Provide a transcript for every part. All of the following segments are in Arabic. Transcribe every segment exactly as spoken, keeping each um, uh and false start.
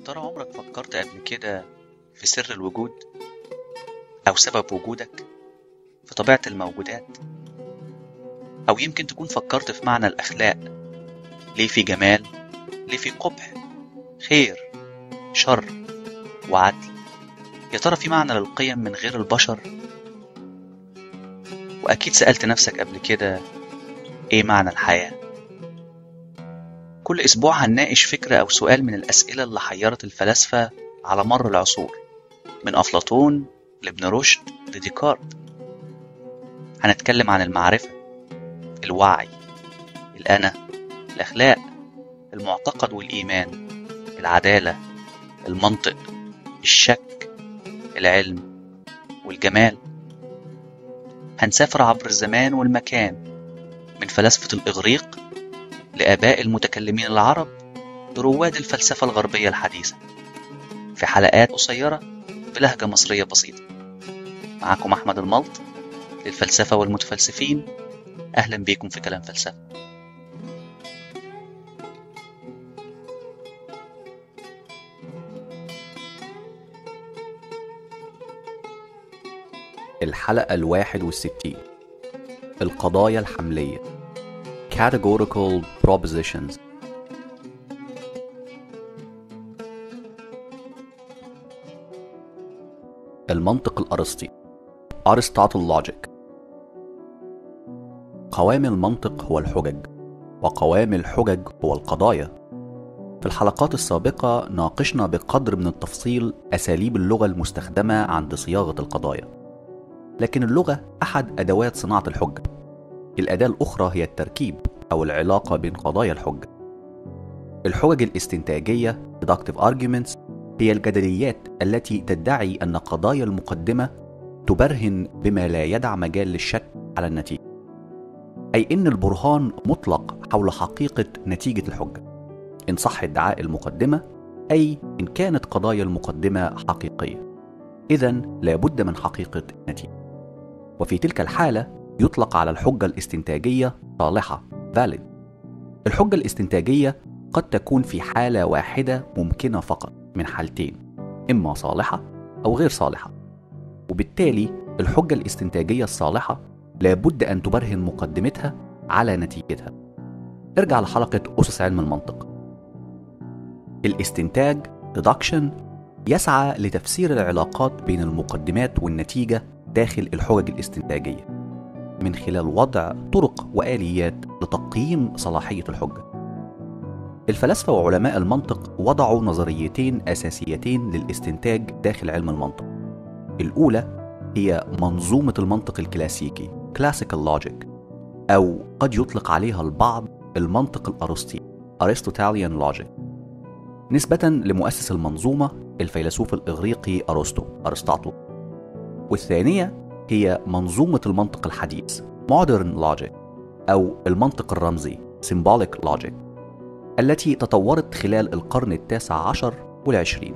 ترى عمرك فكرت قبل كده في سر الوجود أو سبب وجودك، في طبيعة الموجودات؟ أو يمكن تكون فكرت في معنى الأخلاق، ليه في جمال، ليه في قبح، خير، شر، وعدل؟ يا ترى في معنى للقيم من غير البشر؟ وأكيد سألت نفسك قبل كده إيه معنى الحياة؟ كل أسبوع هنناقش فكرة أو سؤال من الأسئلة اللي حيرت الفلاسفة على مر العصور، من أفلاطون لابن رشد لديكارت. هنتكلم عن المعرفة، الوعي، الأنا، الأخلاق، المعتقد والإيمان، العدالة، المنطق، الشك، العلم، والجمال. هنسافر عبر الزمان والمكان، من فلاسفة الإغريق لآباء المتكلمين العرب لرواد الفلسفة الغربية الحديثة، في حلقات قصيرة بلهجة مصرية بسيطة. معكم أحمد الملط للفلسفة والمتفلسفين. أهلا بيكم في كلام فلسفة. الحلقة الواحد والستين، القضايا الحملية Categorical Propositions. المنطق الأرسطي Aristotle Logic. قوام المنطق هو الحجج، وقوام الحجج هو القضايا. في الحلقات السابقة ناقشنا بقدر من التفصيل أساليب اللغة المستخدمة عند صياغة القضايا، لكن اللغة أحد أدوات صناعة الحجة. الأداة الأخرى هي التركيب أو العلاقة بين قضايا الحجة. الحجج الاستنتاجية Deductive Arguments هي الجدليات التي تدعي أن قضايا المقدمة تبرهن بما لا يدع مجال للشك على النتيجة، أي إن البرهان مطلق حول حقيقة نتيجة الحجة، إن صح ادعاء المقدمة، أي إن كانت قضايا المقدمة حقيقية، إذن لا بد من حقيقة النتيجة. وفي تلك الحالة يطلق على الحجة الاستنتاجية صالحة valid. الحجة الاستنتاجية قد تكون في حالة واحدة ممكنة فقط من حالتين، إما صالحة أو غير صالحة، وبالتالي الحجة الاستنتاجية الصالحة لا بد أن تبرهن مقدمتها على نتيجتها. ارجع لحلقة أسس علم المنطق. الاستنتاج deduction يسعى لتفسير العلاقات بين المقدمات والنتيجة داخل الحجج الاستنتاجية من خلال وضع طرق وآليات لتقييم صلاحية الحجة. الفلاسفة وعلماء المنطق وضعوا نظريتين أساسيتين للاستنتاج داخل علم المنطق. الأولى هي منظومة المنطق الكلاسيكي Classical Logic، أو قد يطلق عليها البعض المنطق الأرسطي Aristotelian Logic، نسبة لمؤسس المنظومة الفيلسوف الإغريقي أرسطو أرسطاطل. والثانية هي منظومة المنطق الحديث Modern Logic، أو المنطق الرمزي Symbolic Logic، التي تطورت خلال القرن التاسع عشر والعشرين.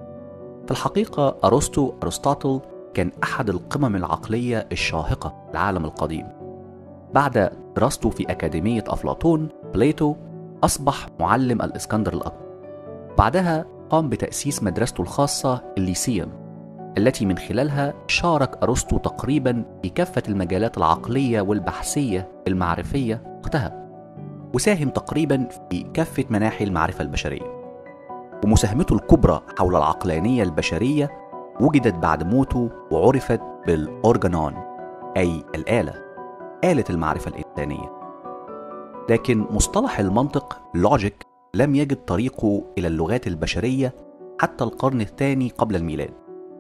في الحقيقة أرسطو أرسطاطل كان أحد القمم العقلية الشاهقة في العالم القديم. بعد دراسته في أكاديمية أفلاطون بليتو أصبح معلم الإسكندر الأكبر. بعدها قام بتأسيس مدرسته الخاصة الليسيوم، التي من خلالها شارك أرسطو تقريبا في كافة المجالات العقلية والبحثية المعرفية وقتها، وساهم تقريبا في كافة مناحي المعرفة البشرية. ومساهمته الكبرى حول العقلانية البشرية وجدت بعد موته وعرفت بالأورجانون، أي الآلة، آلة المعرفة الإنسانية. لكن مصطلح المنطق لوجيك لم يجد طريقه إلى اللغات البشرية حتى القرن الثاني قبل الميلاد،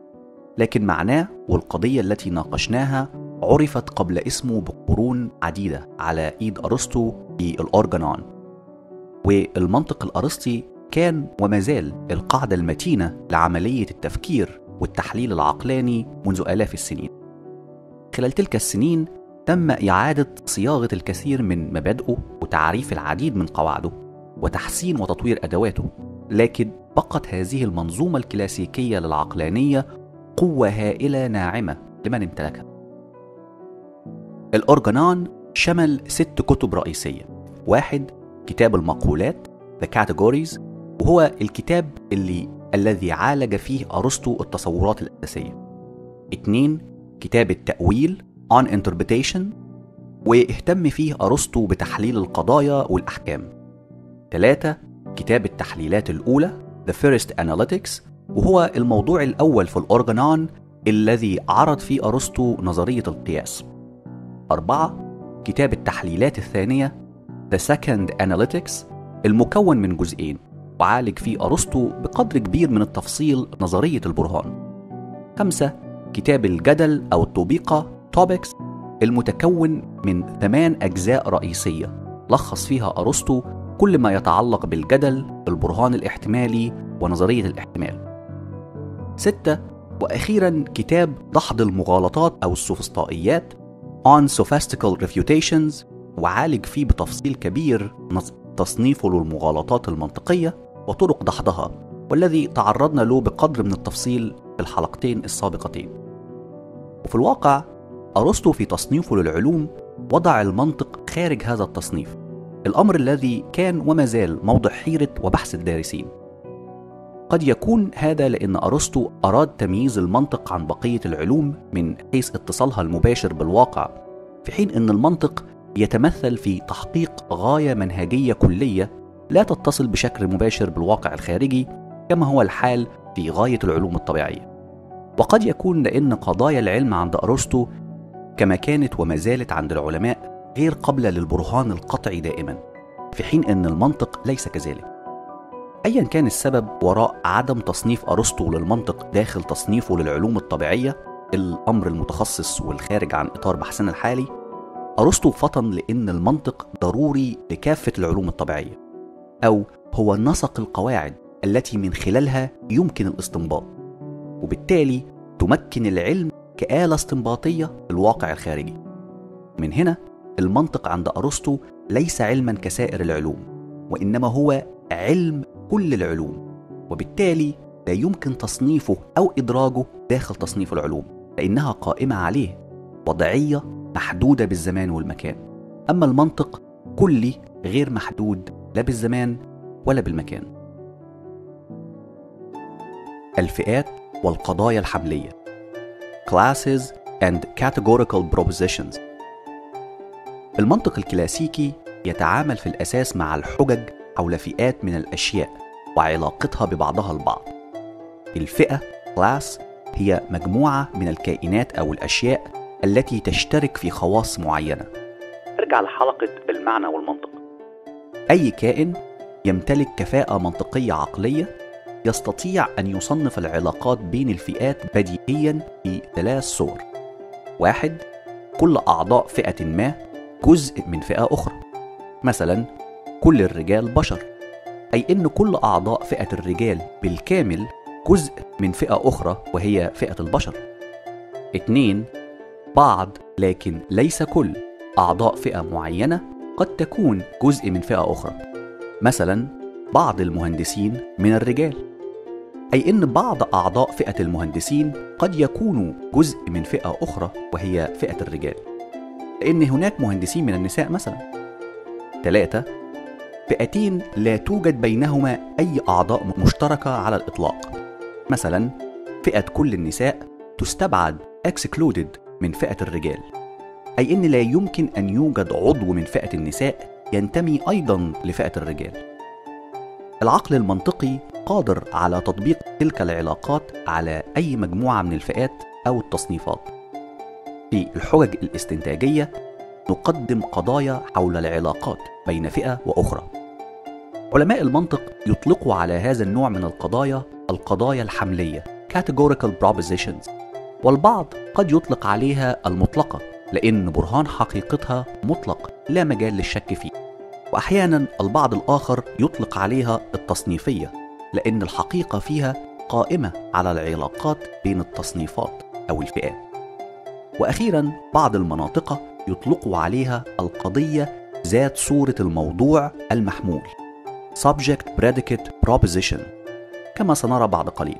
لكن معناه والقضية التي ناقشناها عرفت قبل اسمه بقرون عديدة على إيد أرسطو في الأورجانون. والمنطق الأرسطي كان وما زال القاعدة المتينة لعملية التفكير والتحليل العقلاني منذ آلاف السنين. خلال تلك السنين تم إعادة صياغة الكثير من مبادئه وتعريف العديد من قواعده وتحسين وتطوير أدواته، لكن بقت هذه المنظومة الكلاسيكية للعقلانية قوة هائلة ناعمة لمن امتلكها. الأورجانون شمل ست كتب رئيسية. واحد، كتاب المقولات The Categories، وهو الكتاب اللي الذي عالج فيه أرسطو التصورات الأساسية. اتنين كتاب التأويل On Interpretation، واهتم فيه أرسطو بتحليل القضايا والأحكام. ثلاثة كتاب التحليلات الأولى The First Analytics، وهو الموضوع الأول في الأورجانون الذي عرض فيه أرسطو نظرية القياس. أربعة كتاب التحليلات الثانية The Second Analytics، المكون من جزئين، وعالج فيه أرسطو بقدر كبير من التفصيل نظرية البرهان. خمسة كتاب الجدل أو الطوبيقة Topics، المتكون من ثمان أجزاء رئيسية لخص فيها أرسطو كل ما يتعلق بالجدل، البرهان الاحتمالي، ونظرية الاحتمال. ستة وأخيرا كتاب دحض المغالطات أو السوفسطائيات On Sophistical Refutations، وعالج فيه بتفصيل كبير تصنيفه للمغالطات المنطقية وطرق دحضها، والذي تعرضنا له بقدر من التفصيل في الحلقتين السابقتين. وفي الواقع أرسطو في تصنيفه للعلوم وضع المنطق خارج هذا التصنيف، الأمر الذي كان وما زال موضع حيرة وبحث الدارسين. قد يكون هذا لأن أرسطو أراد تمييز المنطق عن بقية العلوم من حيث اتصالها المباشر بالواقع، في حين أن المنطق يتمثل في تحقيق غاية منهجية كلية لا تتصل بشكل مباشر بالواقع الخارجي كما هو الحال في غاية العلوم الطبيعية. وقد يكون لأن قضايا العلم عند أرسطو كما كانت وما زالت عند العلماء غير قابلة للبرهان القطعي دائما، في حين أن المنطق ليس كذلك. أيا كان السبب وراء عدم تصنيف أرسطو للمنطق داخل تصنيفه للعلوم الطبيعية، الأمر المتخصص والخارج عن إطار بحثنا الحالي، أرسطو فطن لأن المنطق ضروري لكافة العلوم الطبيعية، أو هو نسق القواعد التي من خلالها يمكن الاستنباط، وبالتالي تمكن العلم كآلة استنباطية في الواقع الخارجي. من هنا المنطق عند أرسطو ليس علما كسائر العلوم، وإنما هو علم كل العلوم، وبالتالي لا يمكن تصنيفه أو إدراجه داخل تصنيف العلوم، لأنها قائمة عليه، وضعية محدودة بالزمان والمكان. أما المنطق كلي غير محدود لا بالزمان ولا بالمكان. الفئات والقضايا الحملية Classes and Categorical Propositions. المنطق الكلاسيكي يتعامل في الأساس مع الحجج حول فئات من الأشياء وعلاقتها ببعضها البعض. الفئة class هي مجموعة من الكائنات أو الأشياء التي تشترك في خواص معينة. ارجع لحلقة المعنى والمنطق. أي كائن يمتلك كفاءة منطقية عقلية يستطيع أن يصنف العلاقات بين الفئات بديهيا في ثلاث صور. واحد، كل أعضاء فئة ما جزء من فئة أخرى، مثلا كل الرجال بشر، أي أن كل أعضاء فئة الرجال بالكامل جزء من فئة أخرى وهي فئة البشر. اثنين، بعض لكن ليس كل أعضاء فئة معينة قد تكون جزء من فئة أخرى، مثلا بعض المهندسين من الرجال، أي أن بعض أعضاء فئة المهندسين قد يكونوا جزء من فئة أخرى وهي فئة الرجال، لأن هناك مهندسين من النساء مثلا. ثلاثة، فئتين لا توجد بينهما أي أعضاء مشتركة على الإطلاق، مثلا فئة كل النساء تستبعد excluded من فئة الرجال، أي أن لا يمكن أن يوجد عضو من فئة النساء ينتمي أيضا لفئة الرجال. العقل المنطقي قادر على تطبيق تلك العلاقات على أي مجموعة من الفئات أو التصنيفات. في الحجج الاستنتاجية نقدم قضايا حول العلاقات بين فئة وأخرى. علماء المنطق يطلقوا على هذا النوع من القضايا القضايا الحملية Categorical Propositions، والبعض قد يطلق عليها المطلقة لأن برهان حقيقتها مطلق لا مجال للشك فيه، وأحيانا البعض الآخر يطلق عليها التصنيفية لأن الحقيقة فيها قائمة على العلاقات بين التصنيفات أو الفئات. وأخيرا بعض المناطق يطلقوا عليها القضية ذات صورة الموضوع المحمول Subject Predicate Proposition كما سنرى بعد قليل.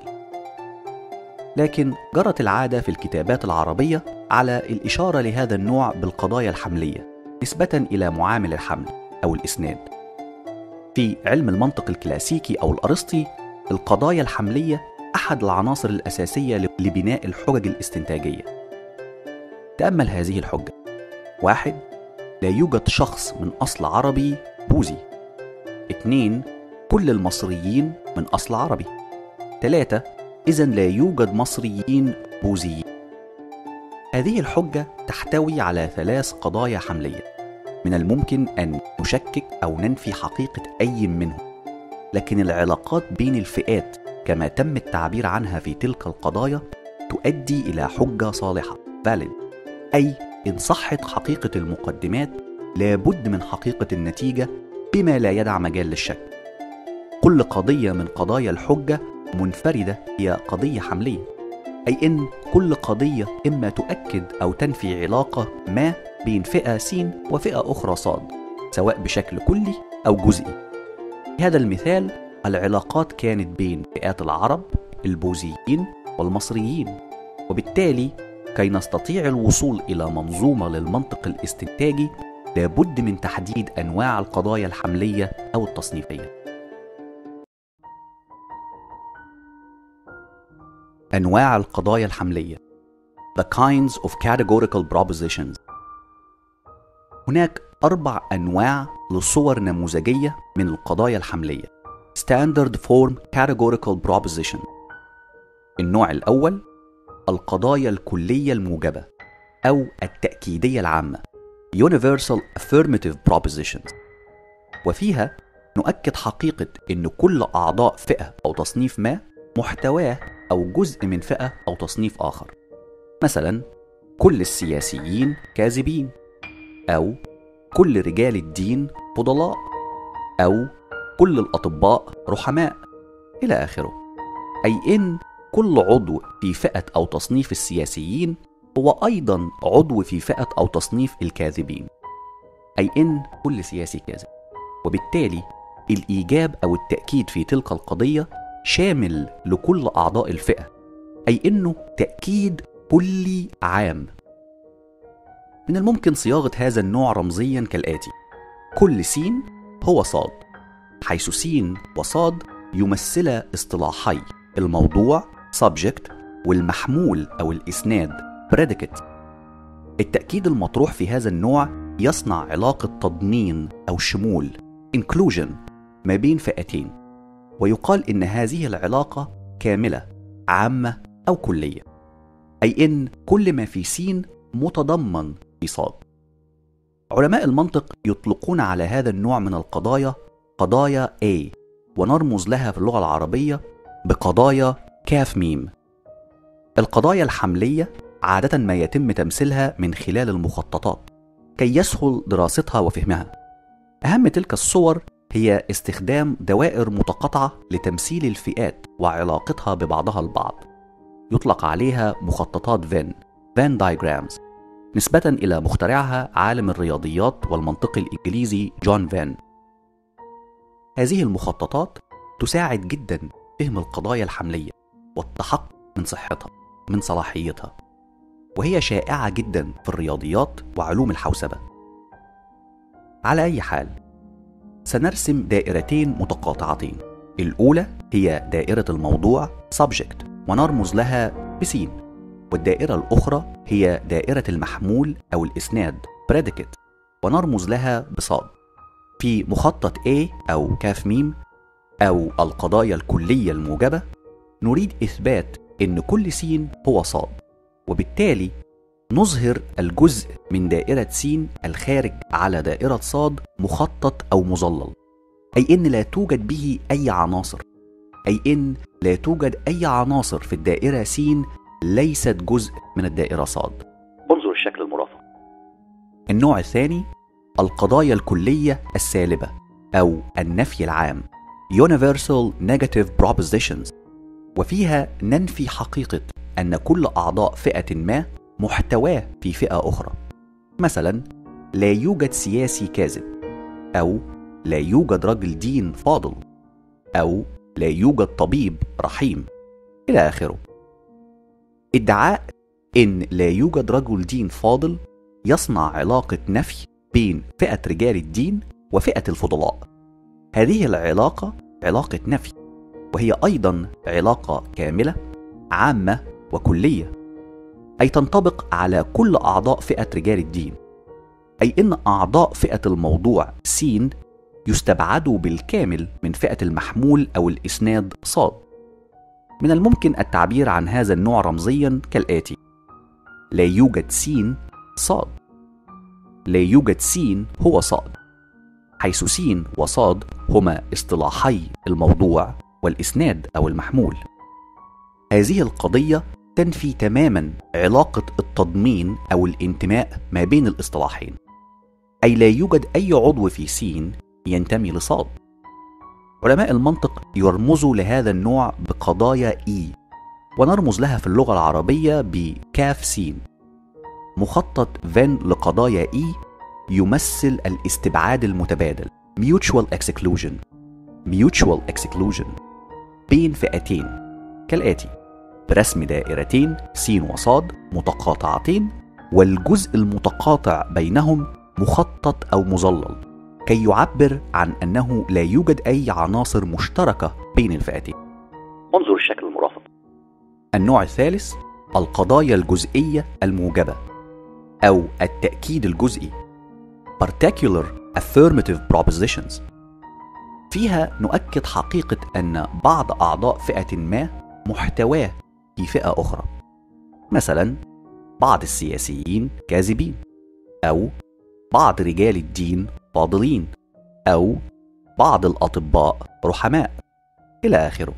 لكن جرت العادة في الكتابات العربية على الإشارة لهذا النوع بالقضايا الحملية نسبة إلى معامل الحمل أو الإسناد. في علم المنطق الكلاسيكي أو الأرسطي القضايا الحملية أحد العناصر الأساسية لبناء الحجج الاستنتاجية. تأمل هذه الحجة: واحد، لا يوجد شخص من أصل عربي بوذي. اثنين، كل المصريين من أصل عربي. ثلاثة، إذن لا يوجد مصريين بوذيين. هذه الحجة تحتوي على ثلاث قضايا حملية من الممكن أن نشكك أو ننفي حقيقة أي منهم، لكن العلاقات بين الفئات كما تم التعبير عنها في تلك القضايا تؤدي إلى حجة صالحة valid، أي إن صحت حقيقة المقدمات لابد من حقيقة النتيجة بما لا يدع مجال للشك. كل قضية من قضايا الحجة منفردة هي قضية حملية، أي إن كل قضية إما تؤكد أو تنفي علاقة ما بين فئة س وفئة أخرى ص، سواء بشكل كلي أو جزئي. في هذا المثال العلاقات كانت بين فئات العرب، البوذيين والمصريين، وبالتالي كي نستطيع الوصول إلى منظومة للمنطق الاستنتاجي لابد من تحديد أنواع القضايا الحملية أو التصنيفية. أنواع القضايا الحملية The kinds of categorical propositions. هناك أربع أنواع لصور نموذجية من القضايا الحملية Standard Form Categorical Proposition. النوع الأول القضايا الكلية الموجبة أو التأكيدية العامة Universal Affirmative Propositions، وفيها نؤكد حقيقة أن كل أعضاء فئة أو تصنيف ما محتواه أو جزء من فئة أو تصنيف آخر. مثلا كل السياسيين كاذبين، أو كل رجال الدين فضلاء، أو كل الأطباء رحماء، إلى آخره. أي إن كل عضو في فئة أو تصنيف السياسيين هو أيضا عضو في فئة أو تصنيف الكاذبين، أي إن كل سياسي كاذب. وبالتالي الإيجاب أو التأكيد في تلك القضية شامل لكل أعضاء الفئة، أي إنه تأكيد كلي عام. من الممكن صياغة هذا النوع رمزيا كالآتي: كل س هو ص، حيث س وص يمثل اصطلاحي الموضوع subject والمحمول أو الإسناد predicate. التأكيد المطروح في هذا النوع يصنع علاقة تضمين أو شمول inclusion ما بين فئتين، ويقال إن هذه العلاقة كاملة عامة أو كلية، أي إن كل ما في س متضمن في ص. علماء المنطق يطلقون على هذا النوع من القضايا قضايا A، ونرمز لها في اللغة العربية بقضايا كاف ميم. القضايا الحملية عادة ما يتم تمثيلها من خلال المخططات كي يسهل دراستها وفهمها. أهم تلك الصور هي استخدام دوائر متقاطعة لتمثيل الفئات وعلاقتها ببعضها البعض، يطلق عليها مخططات فين فين دايجرامز، نسبة إلى مخترعها عالم الرياضيات والمنطق الإنجليزي جون فين. هذه المخططات تساعد جدا فهم القضايا الحملية والتحقق من صحتها من صلاحيتها، وهي شائعة جدا في الرياضيات وعلوم الحوسبة. على أي حال، سنرسم دائرتين متقاطعتين. الأولى هي دائرة الموضوع subject ونرمز لها بسين، والدائرة الأخرى هي دائرة المحمول أو الإسناد predicate ونرمز لها بصاد. في مخطط A أو كاف ميم أو القضايا الكلية الموجبة نريد إثبات إن كل س هو ص، وبالتالي نظهر الجزء من دائرة س الخارج على دائرة ص مخطط أو مظلل، أي إن لا توجد به أي عناصر، أي إن لا توجد أي عناصر في الدائرة س ليست جزء من الدائرة ص. انظر الشكل المرافق. النوع الثاني القضايا الكلية السالبة أو النفي العام Universal Negative Propositions، وفيها ننفي حقيقة أن كل أعضاء فئة ما محتواه في فئة أخرى. مثلا لا يوجد سياسي كاذب، أو لا يوجد رجل دين فاضل، أو لا يوجد طبيب رحيم، إلى آخره. ادعاء إن لا يوجد رجل دين فاضل يصنع علاقة نفي بين فئة رجال الدين وفئة الفضلاء. هذه العلاقة علاقة نفي، وهي أيضا علاقة كاملة عامة وكلية، أي تنطبق على كل أعضاء فئة رجال الدين، أي إن أعضاء فئة الموضوع س يستبعدوا بالكامل من فئة المحمول أو الإسناد ص. من الممكن التعبير عن هذا النوع رمزيا كالآتي: لا يوجد س ص. لا يوجد س هو ص، حيث س وص هما اصطلاحي الموضوع والإسناد أو المحمول. هذه القضية تنفي تماما علاقة التضمين أو الانتماء ما بين الاصطلاحين، أي لا يوجد أي عضو في س ينتمي لصاد. علماء المنطق يرمزوا لهذا النوع بقضايا إي، ونرمز لها في اللغة العربية بكاف س. مخطط فين لقضايا إي يمثل الاستبعاد المتبادل mutual exclusion mutual exclusion بين فئتين كالآتي: برسم دائرتين س وصاد متقاطعتين، والجزء المتقاطع بينهم مخطط أو مظلل، كي يعبر عن أنه لا يوجد أي عناصر مشتركة بين الفئتين. انظر الشكل المرافق. النوع الثالث: القضايا الجزئية الموجبة أو التأكيد الجزئي particular affirmative propositions. فيها نؤكد حقيقة أن بعض أعضاء فئة ما محتواه في فئة أخرى، مثلا بعض السياسيين كاذبين، أو بعض رجال الدين فاضلين، أو بعض الأطباء رحماء، إلى آخره.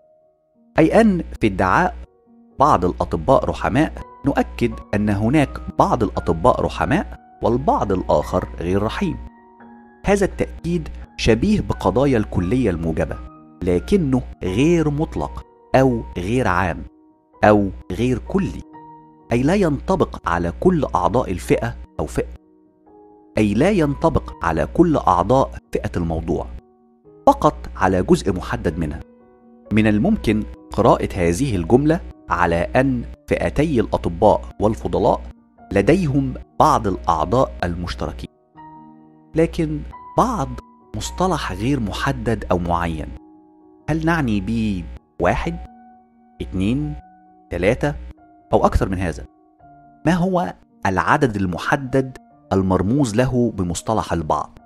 أي أن في ادعاء بعض الأطباء رحماء نؤكد أن هناك بعض الأطباء رحماء والبعض الآخر غير رحيم. هذا التأكيد شبيه بقضايا الكلية الموجبة، لكنه غير مطلق أو غير عام أو غير كلي، أي لا ينطبق على كل أعضاء الفئة أو فئة، أي لا ينطبق على كل أعضاء فئة الموضوع، فقط على جزء محدد منها. من الممكن قراءة هذه الجملة على أن فئتي الأطباء والفضلاء لديهم بعض الأعضاء المشتركين، لكن بعض مصطلح غير محدد أو معين. هل نعني به واحد، اثنين، ثلاثة أو أكثر من هذا؟ ما هو العدد المحدد المرموز له بمصطلح البعض؟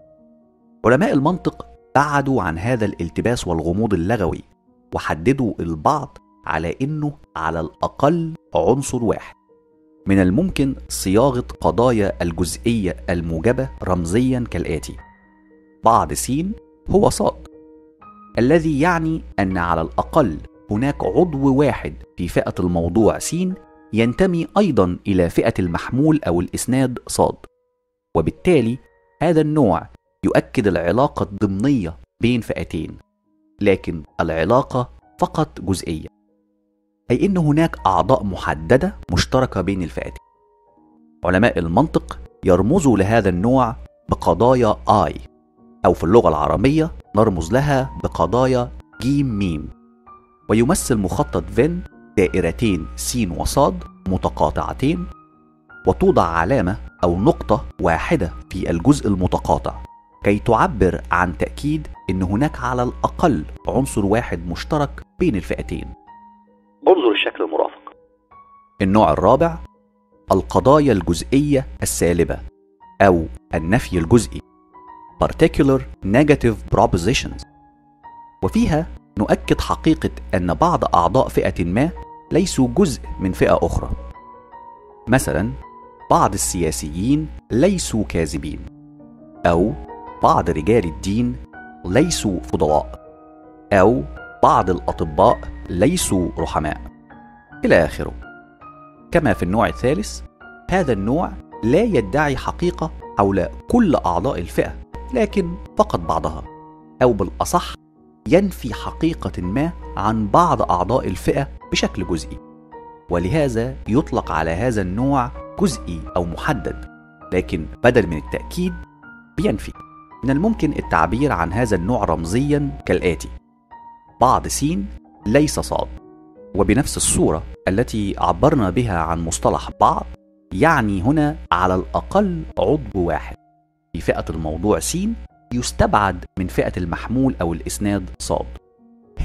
علماء المنطق بعدوا عن هذا الالتباس والغموض اللغوي، وحددوا البعض على إنه على الأقل عنصر واحد. من الممكن صياغة قضايا الجزئية الموجبة رمزيا كالآتي: بعض س هو ص، الذي يعني أن على الأقل هناك عضو واحد في فئة الموضوع س ينتمي أيضا إلى فئة المحمول أو الإسناد ص، وبالتالي هذا النوع يؤكد العلاقة الضمنية بين فئتين، لكن العلاقة فقط جزئية، أي إن هناك أعضاء محددة مشتركة بين الفئتين. علماء المنطق يرمزوا لهذا النوع بقضايا آي، أو في اللغة العربية نرمز لها بقضايا جيم ميم. ويمثل مخطط فين دائرتين س وصاد متقاطعتين، وتوضع علامة أو نقطة واحدة في الجزء المتقاطع كي تعبر عن تأكيد إن هناك على الأقل عنصر واحد مشترك بين الفئتين. انظر الشكل المرافق. النوع الرابع: القضايا الجزئية السالبة أو النفي الجزئي particular negative propositions. وفيها نؤكد حقيقة أن بعض أعضاء فئة ما ليسوا جزء من فئة أخرى، مثلا بعض السياسيين ليسوا كاذبين، أو بعض رجال الدين ليسوا فضلاء، أو بعض الأطباء ليسوا رحماء، إلى آخره. كما في النوع الثالث، هذا النوع لا يدعي حقيقة حول كل أعضاء الفئة، لكن فقط بعضها، أو بالأصح ينفي حقيقة ما عن بعض أعضاء الفئة بشكل جزئي، ولهذا يطلق على هذا النوع جزئي أو محدد، لكن بدل من التأكيد بينفي. من الممكن التعبير عن هذا النوع رمزيا كالآتي: بعض س ليس ص. وبنفس الصورة التي عبرنا بها عن مصطلح بعض، يعني هنا على الأقل عضو واحد في فئة الموضوع س يستبعد من فئة المحمول أو الإسناد ص.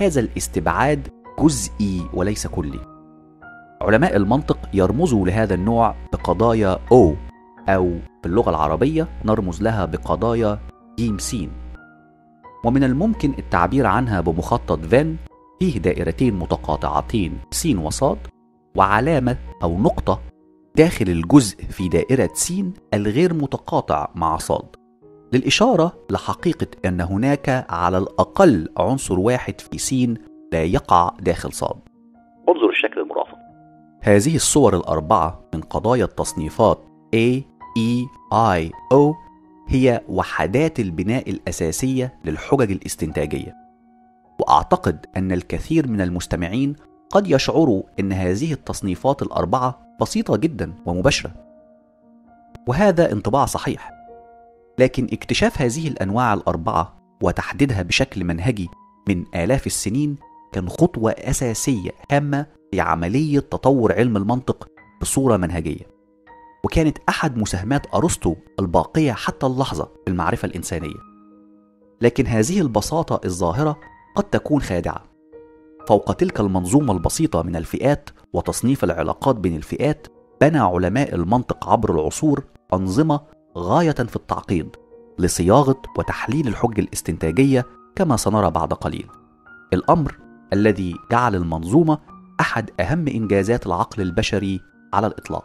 هذا الاستبعاد جزئي وليس كلي. علماء المنطق يرمزوا لهذا النوع بقضايا O، أو باللغة العربية نرمز لها بقضايا ج س. ومن الممكن التعبير عنها بمخطط فين فيه دائرتين متقاطعتين س وصاد، وعلامة أو نقطة داخل الجزء في دائرة س الغير متقاطع مع صاد، للإشارة لحقيقة أن هناك على الأقل عنصر واحد في س لا يقع داخل صاد. انظر الشكل المرافق. هذه الصور الأربعة من قضايا التصنيفات A، E، I، O هي وحدات البناء الأساسية للحجج الاستنتاجية، وأعتقد أن الكثير من المستمعين قد يشعروا أن هذه التصنيفات الأربعة بسيطة جدا ومباشرة، وهذا انطباع صحيح. لكن اكتشاف هذه الأنواع الأربعة وتحديدها بشكل منهجي من آلاف السنين كان خطوة أساسية هامة في عملية تطور علم المنطق بصورة منهجية، وكانت أحد مساهمات أرسطو الباقية حتى اللحظة في المعرفة الإنسانية. لكن هذه البساطة الظاهرة قد تكون خادعة. فوق تلك المنظومة البسيطة من الفئات وتصنيف العلاقات بين الفئات، بنى علماء المنطق عبر العصور أنظمة غاية في التعقيد لصياغة وتحليل الحجة الاستنتاجية كما سنرى بعد قليل، الأمر الذي جعل المنظومة أحد أهم إنجازات العقل البشري على الإطلاق.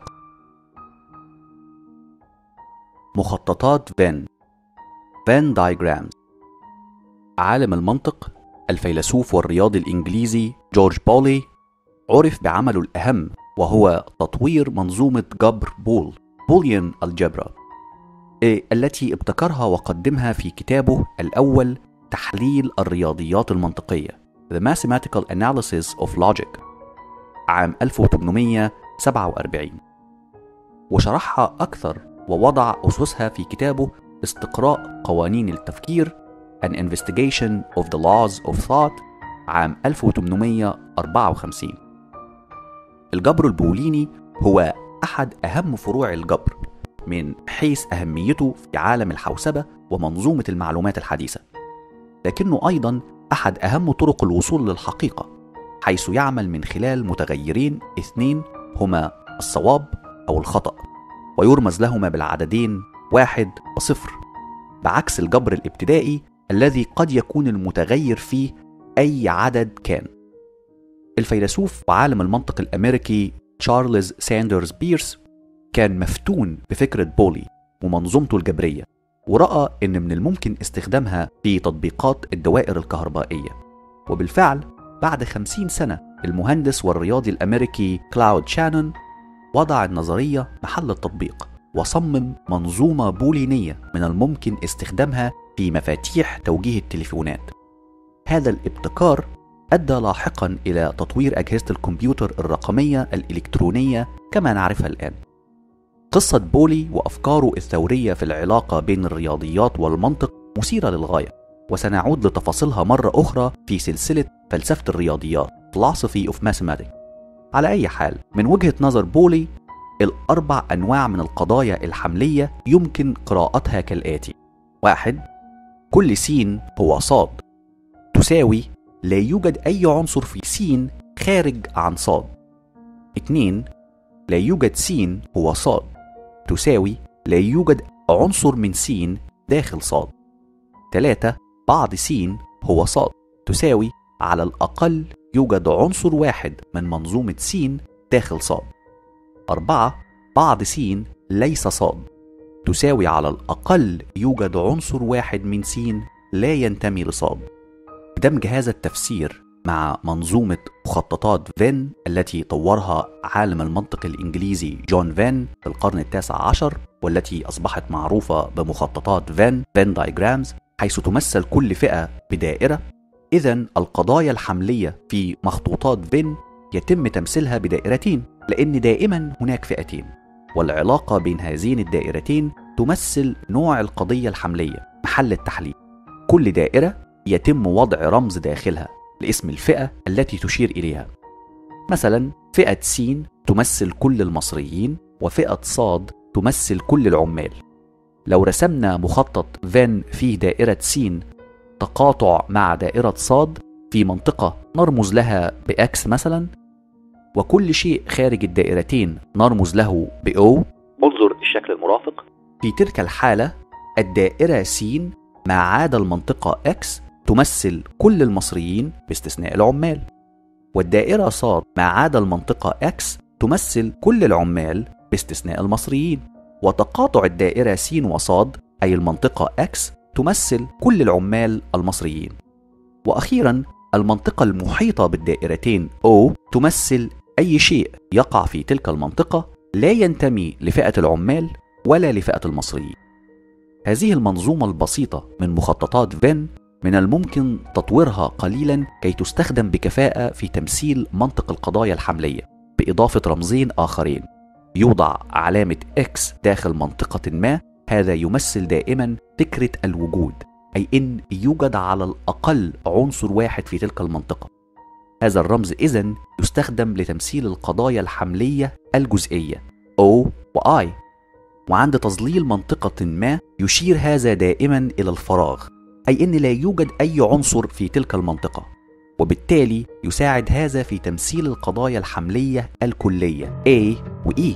مخططات فين فين دايجرامز. عالم المنطق الفيلسوف والرياضي الإنجليزي جورج بولي عرف بعمله الأهم، وهو تطوير منظومة جبر بول بوليان الجبرا، التي ابتكرها وقدمها في كتابه الأول تحليل الرياضيات المنطقية The Mathematical Analysis of Logic عام ألف وثمانمائة وسبعة وأربعين، وشرحها أكثر ووضع أسسها في كتابه استقراء قوانين التفكير An Investigation of the Laws of Thought عام ألف وثمانمائة وأربعة وخمسين. الجبر البوليني هو أحد أهم فروع الجبر من حيث أهميته في عالم الحوسبة ومنظومة المعلومات الحديثة، لكنه أيضا أحد أهم طرق الوصول للحقيقة، حيث يعمل من خلال متغيرين اثنين هما الصواب أو الخطأ، ويرمز لهما بالعددين واحد وصفر، بعكس الجبر الابتدائي الذي قد يكون المتغير فيه أي عدد كان. الفيلسوف وعالم المنطق الأمريكي تشارلز ساندرز بيرس كان مفتون بفكرة بولي ومنظومته الجبرية، ورأى أن من الممكن استخدامها في تطبيقات الدوائر الكهربائية. وبالفعل بعد خمسين سنة المهندس والرياضي الأمريكي كلاود شانون وضع النظرية محل التطبيق، وصمم منظومة بولينية من الممكن استخدامها في مفاتيح توجيه التليفونات. هذا الابتكار أدى لاحقا إلى تطوير أجهزة الكمبيوتر الرقمية الإلكترونية كما نعرفها الآن. قصة بولي وأفكاره الثورية في العلاقة بين الرياضيات والمنطق مثيرة للغاية، وسنعود لتفاصيلها مرة أخرى في سلسلة فلسفة الرياضيات Philosophy of Mathematics. على أي حال، من وجهة نظر بولي، الأربع أنواع من القضايا الحملية يمكن قراءتها كالآتي: واحد، كل س هو صاد تساوي لا يوجد أي عنصر في س خارج عن صاد. اثنين، لا يوجد س هو صاد تساوي لا يوجد عنصر من س داخل صاد. ثلاثة، بعض س هو صاد تساوي على الأقل يوجد عنصر واحد من منظومة س داخل صاد. أربعة، بعض س ليس صاد تساوي على الأقل يوجد عنصر واحد من س لا ينتمي لصاد. بدمج هذا التفسير مع منظومة مخططات فين التي طورها عالم المنطق الإنجليزي جون فين في القرن التاسع عشر، والتي أصبحت معروفة بمخططات فين فين دايجرامز، حيث تمثل كل فئة بدائرة. إذن القضايا الحملية في مخطوطات فين يتم تمثيلها بدائرتين، لأن دائما هناك فئتين، والعلاقة بين هذين الدائرتين تمثل نوع القضية الحملية محل التحليل. كل دائرة يتم وضع رمز داخلها لاسم الفئة التي تشير إليها. مثلا فئة س تمثل كل المصريين، وفئة صاد تمثل كل العمال. لو رسمنا مخطط فين فيه دائرة س تقاطع مع دائرة صاد، في منطقة نرمز لها بإكس مثلا، وكل شيء خارج الدائرتين نرمز له بأو. انظر الشكل المرافق. في تلك الحالة الدائرة س ما عدا المنطقة إكس تمثل كل المصريين باستثناء العمال، والدائرة ص ما عدا المنطقة إكس تمثل كل العمال باستثناء المصريين، وتقاطع الدائرة س وصاد أي المنطقة إكس تمثل كل العمال المصريين. وأخيرا المنطقة المحيطة بالدائرتين O تمثل أي شيء يقع في تلك المنطقة لا ينتمي لفئة العمال ولا لفئة المصريين. هذه المنظومة البسيطة من مخططات فين من الممكن تطويرها قليلا كي تستخدم بكفاءة في تمثيل منطق القضايا الحملية، بإضافة رمزين آخرين. يوضع علامة X داخل منطقة ما، هذا يمثل دائما فكرة الوجود، أي إن يوجد على الأقل عنصر واحد في تلك المنطقة. هذا الرمز إذن يستخدم لتمثيل القضايا الحملية الجزئية O و I، وعند تظليل منطقة ما يشير هذا دائما إلى الفراغ، أي إن لا يوجد أي عنصر في تلك المنطقة، وبالتالي يساعد هذا في تمثيل القضايا الحملية الكلية A و E.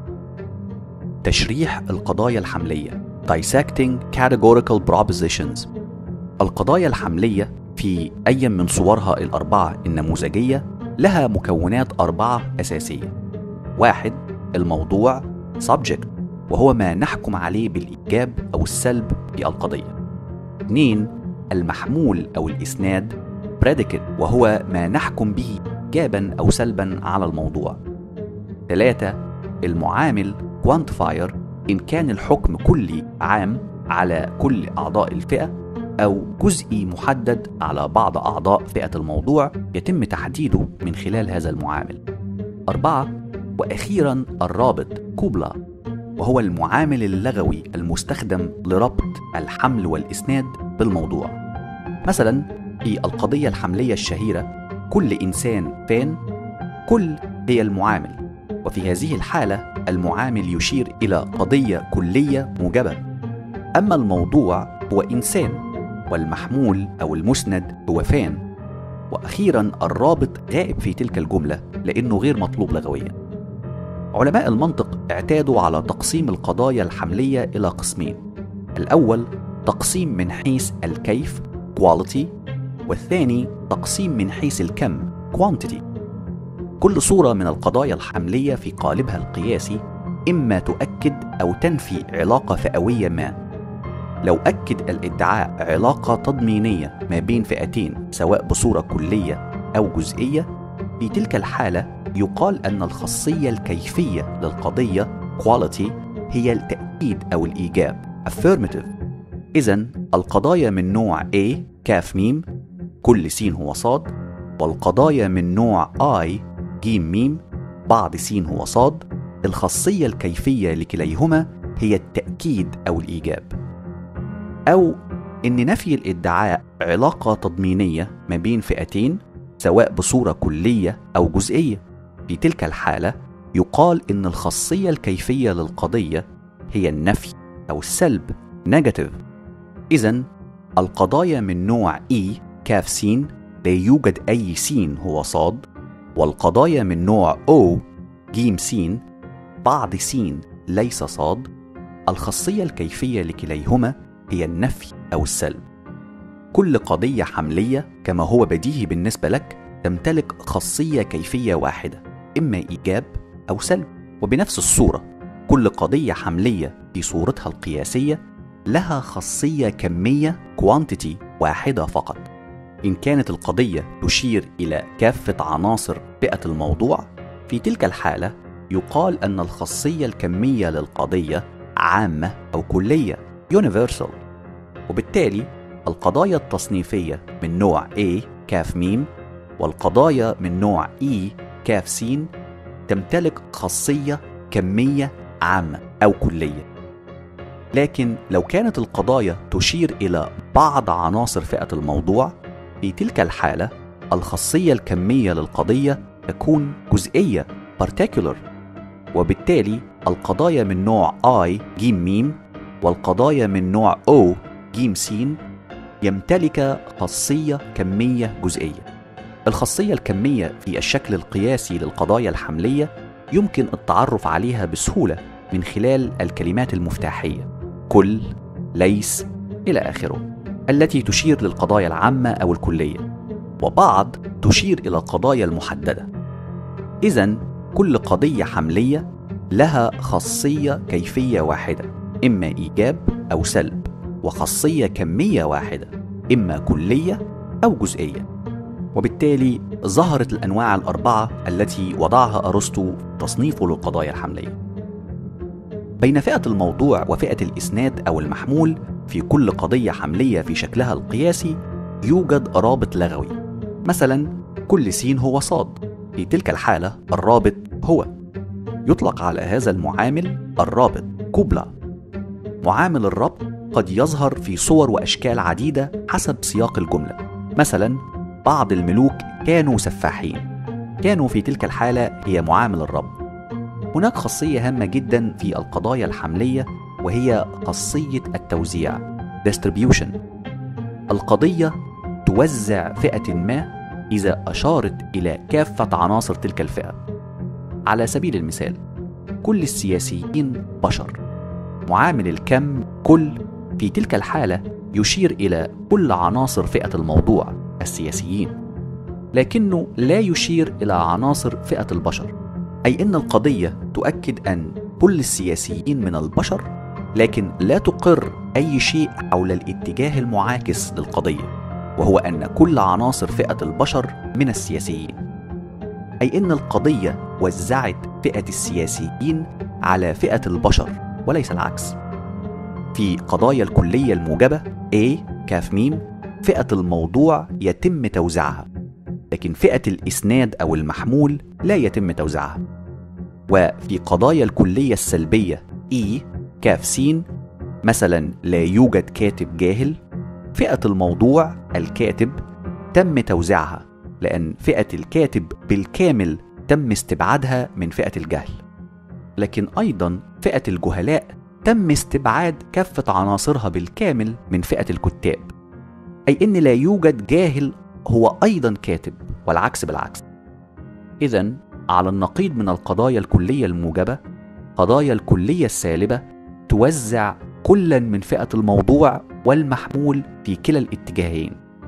تشريح القضايا الحملية Dissecting Categorical Propositions. القضايا الحملية في أي من صورها الأربعة النموذجية لها مكونات أربعة أساسية. واحد، الموضوع Subject، وهو ما نحكم عليه بالإيجاب أو السلب في القضية. اثنين، المحمول أو الإسناد Predicate، وهو ما نحكم به إيجابا أو سلبا على الموضوع. ثلاثة، المعامل Quantifier، إن كان الحكم كلي عام على كل أعضاء الفئة أو جزئي محدد على بعض أعضاء فئة الموضوع يتم تحديده من خلال هذا المعامل. أربعة، وأخيرا الرابط كوبلا، وهو المعامل اللغوي المستخدم لربط الحمل والإسناد بالموضوع. مثلا في القضية الحملية الشهيرة كل إنسان فان، كل هي المعامل، وفي هذه الحالة المعامل يشير إلى قضية كلية موجبة، أما الموضوع هو إنسان، والمحمول أو المسند هو فان، وأخيرا الرابط غائب في تلك الجملة لأنه غير مطلوب لغويا. علماء المنطق اعتادوا على تقسيم القضايا الحملية إلى قسمين: الأول تقسيم من حيث الكيف quality، والثاني تقسيم من حيث الكم quantity. كل صورة من القضايا الحملية في قالبها القياسي إما تؤكد أو تنفي علاقة فئوية ما. لو أكد الادعاء علاقة تضمينية ما بين فئتين سواء بصورة كلية أو جزئية، في تلك الحالة يقال أن الخاصية الكيفية للقضية quality هي التأكيد أو الإيجاب affirmative. إذن القضايا من نوع A كاف ميم كل س هو صاد، والقضايا من نوع I جيم ميم بعض س هو صاد، الخاصية الكيفية لكليهما هي التأكيد أو الإيجاب. أو إن نفي الادعاء علاقة تضمينية ما بين فئتين سواء بصورة كلية أو جزئية، في تلك الحالة يقال إن الخاصية الكيفية للقضية هي النفي أو السلب negative. إذن القضايا من نوع E كاف س لا يوجد أي س هو صاد، والقضايا من نوع O جيم س بعض س ليس صاد، الخاصية الكيفية لكليهما هي النفي أو السلب. كل قضية حملية كما هو بديهي بالنسبة لك تمتلك خاصية كيفية واحدة، إما إيجاب أو سلب. وبنفس الصورة كل قضية حملية في صورتها القياسية لها خاصية كمية quantity واحدة فقط. إن كانت القضية تشير إلى كافة عناصر فئة الموضوع، في تلك الحالة يقال أن الخاصية الكمية للقضية عامة أو كلية universal. وبالتالي القضايا التصنيفية من نوع A كاف ميم والقضايا من نوع E كاف س تمتلك خاصية كمية عامة أو كلية. لكن لو كانت القضايا تشير إلى بعض عناصر فئة الموضوع، في تلك الحالة الخاصية الكمية للقضية تكون جزئية particular. وبالتالي القضايا من نوع I جيم ميم والقضايا من نوع O جيم س يمتلك خاصية كمية جزئية. الخاصية الكمية في الشكل القياسي للقضايا الحملية يمكن التعرف عليها بسهولة من خلال الكلمات المفتاحية كل، ليس، إلى آخره، التي تشير للقضايا العامة أو الكلية، وبعض تشير إلى القضايا المحددة. إذن كل قضية حملية لها خاصية كيفية واحدة، إما إيجاب أو سلب، وخاصية كمية واحدة، إما كلية أو جزئية. وبالتالي ظهرت الأنواع الأربعة التي وضعها أرسطو في تصنيفه للقضايا الحملية. بين فئة الموضوع وفئة الإسناد أو المحمول في كل قضية حملية في شكلها القياسي يوجد رابط لغوي، مثلا كل س هو صاد. في تلك الحالة الرابط هو. يطلق على هذا المعامل الرابط كوبلا. معامل الربط قد يظهر في صور وأشكال عديدة حسب سياق الجملة، مثلا بعض الملوك كانوا سفاحين. كانوا في تلك الحالة هي معامل الربط. هناك خاصية هامة جدا في القضايا الحملية وهي خاصية التوزيع distribution. القضية توزع فئة ما إذا أشارت إلى كافة عناصر تلك الفئة. على سبيل المثال كل السياسيين بشر. معامل الكم كل في تلك الحالة يشير إلى كل عناصر فئة الموضوع السياسيين، لكنه لا يشير إلى عناصر فئة البشر، أي أن القضية تؤكد أن كل السياسيين من البشر، لكن لا تقر أي شيء حول الاتجاه المعاكس للقضية، وهو أن كل عناصر فئة البشر من السياسيين، أي أن القضية وزعت فئة السياسيين على فئة البشر وليس العكس. في قضايا الكلية الموجبة A كاف ميم فئة الموضوع يتم توزيعها، لكن فئة الإسناد أو المحمول لا يتم توزيعها. وفي قضايا الكلية السلبية E كاف سين مثلا لا يوجد كاتب جاهل، فئة الموضوع الكاتب تم توزيعها، لأن فئة الكاتب بالكامل تم استبعادها من فئة الجهل. لكن أيضا فئة الجهلاء تم استبعاد كافة عناصرها بالكامل من فئة الكتاب، أي أن لا يوجد جاهل هو أيضا كاتب، والعكس بالعكس. إذن على النقيض من القضايا الكلية الموجبة، قضايا الكلية السالبة توزع كلا من فئة الموضوع والمحمول في كلا الاتجاهين.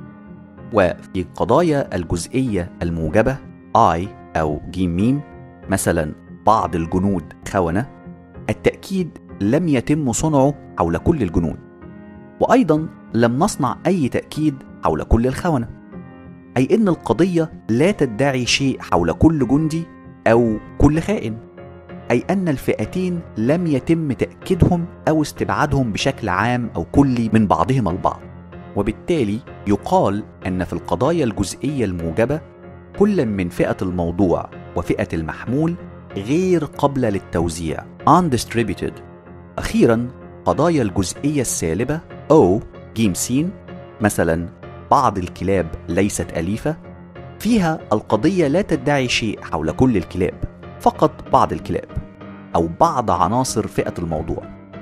وفي قضايا الجزئية الموجبة I أو ج م مثلا بعض الجنود خونة، التأكيد لم يتم صنعه حول كل الجنود، وأيضا لم نصنع أي تأكيد حول كل الخونة، أي أن القضية لا تدعي شيء حول كل جندي أو كل خائن، أي أن الفئتين لم يتم تأكيدهم أو استبعادهم بشكل عام أو كلي من بعضهم البعض. وبالتالي يقال أن في القضايا الجزئية الموجبة كل من فئة الموضوع وفئة المحمول غير قابلة للتوزيع undistributed. أخيرا قضايا الجزئية السالبة O ج س مثلا بعض الكلاب ليست أليفة، فيها القضية لا تدعي شيء حول كل الكلاب، فقط بعض الكلاب أو بعض عناصر فئة الموضوع،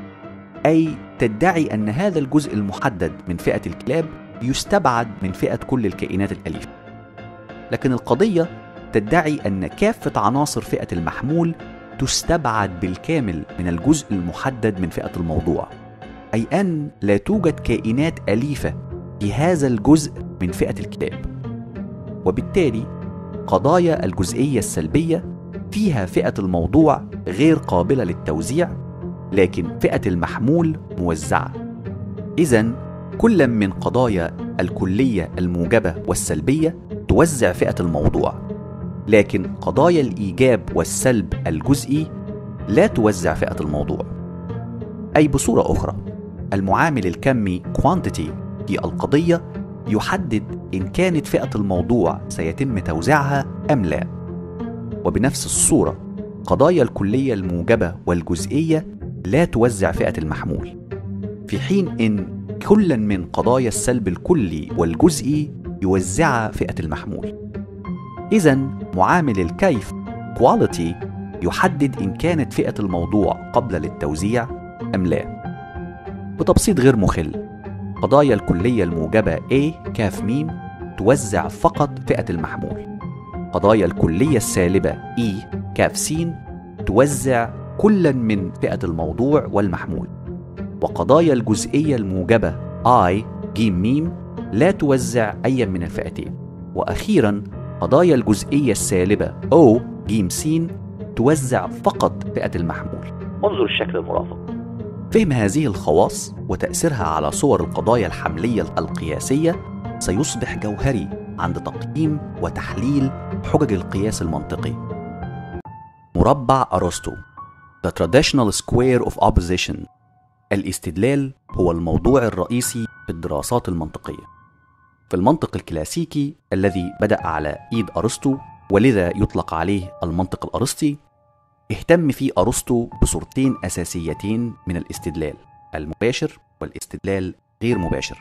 أي تدعي أن هذا الجزء المحدد من فئة الكلاب يستبعد من فئة كل الكائنات الأليفة. لكن القضية تدعي أن كافة عناصر فئة المحمول تستبعد بالكامل من الجزء المحدد من فئة الموضوع، أي أن لا توجد كائنات أليفة في هذا الجزء من فئة الكلاب. وبالتالي قضايا الجزئية السلبية فيها فئة الموضوع غير قابلة للتوزيع، لكن فئة المحمول موزعة. إذن كل من قضايا الكلية الموجبة والسلبية توزع فئة الموضوع، لكن قضايا الإيجاب والسلب الجزئي لا توزع فئة الموضوع. أي بصورة أخرى المعامل الكمي quantity في القضية يحدد إن كانت فئة الموضوع سيتم توزيعها أم لا. وبنفس الصورة قضايا الكلية الموجبة والجزئية لا توزع فئة المحمول، في حين إن كل من قضايا السلب الكلي والجزئي يوزع فئة المحمول. إذن معامل الكيف quality يحدد إن كانت فئة الموضوع قابلة للتوزيع أم لا. بتبسيط غير مخل، قضايا الكلية الموجبة A كاف ميم توزع فقط فئة المحمول. قضايا الكلية السالبة E كاف س توزع كلا من فئة الموضوع والمحمول. وقضايا الجزئية الموجبة I ج م لا توزع أي من الفئتين. وأخيرا قضايا الجزئية السالبة O ج س توزع فقط فئة المحمول. انظر الشكل المرافق. فهم هذه الخواص وتأثيرها على صور القضايا الحملية القياسية سيصبح جوهري عند تقييم وتحليل حجج القياس المنطقي. مربع أرسطو The Traditional Square of Opposition. الاستدلال هو الموضوع الرئيسي في الدراسات المنطقية. في المنطق الكلاسيكي الذي بدأ على إيد أرسطو ولذا يطلق عليه المنطق الأرسطي، اهتم فيه أرسطو بصورتين أساسيتين من الاستدلال: المباشر والاستدلال غير مباشر.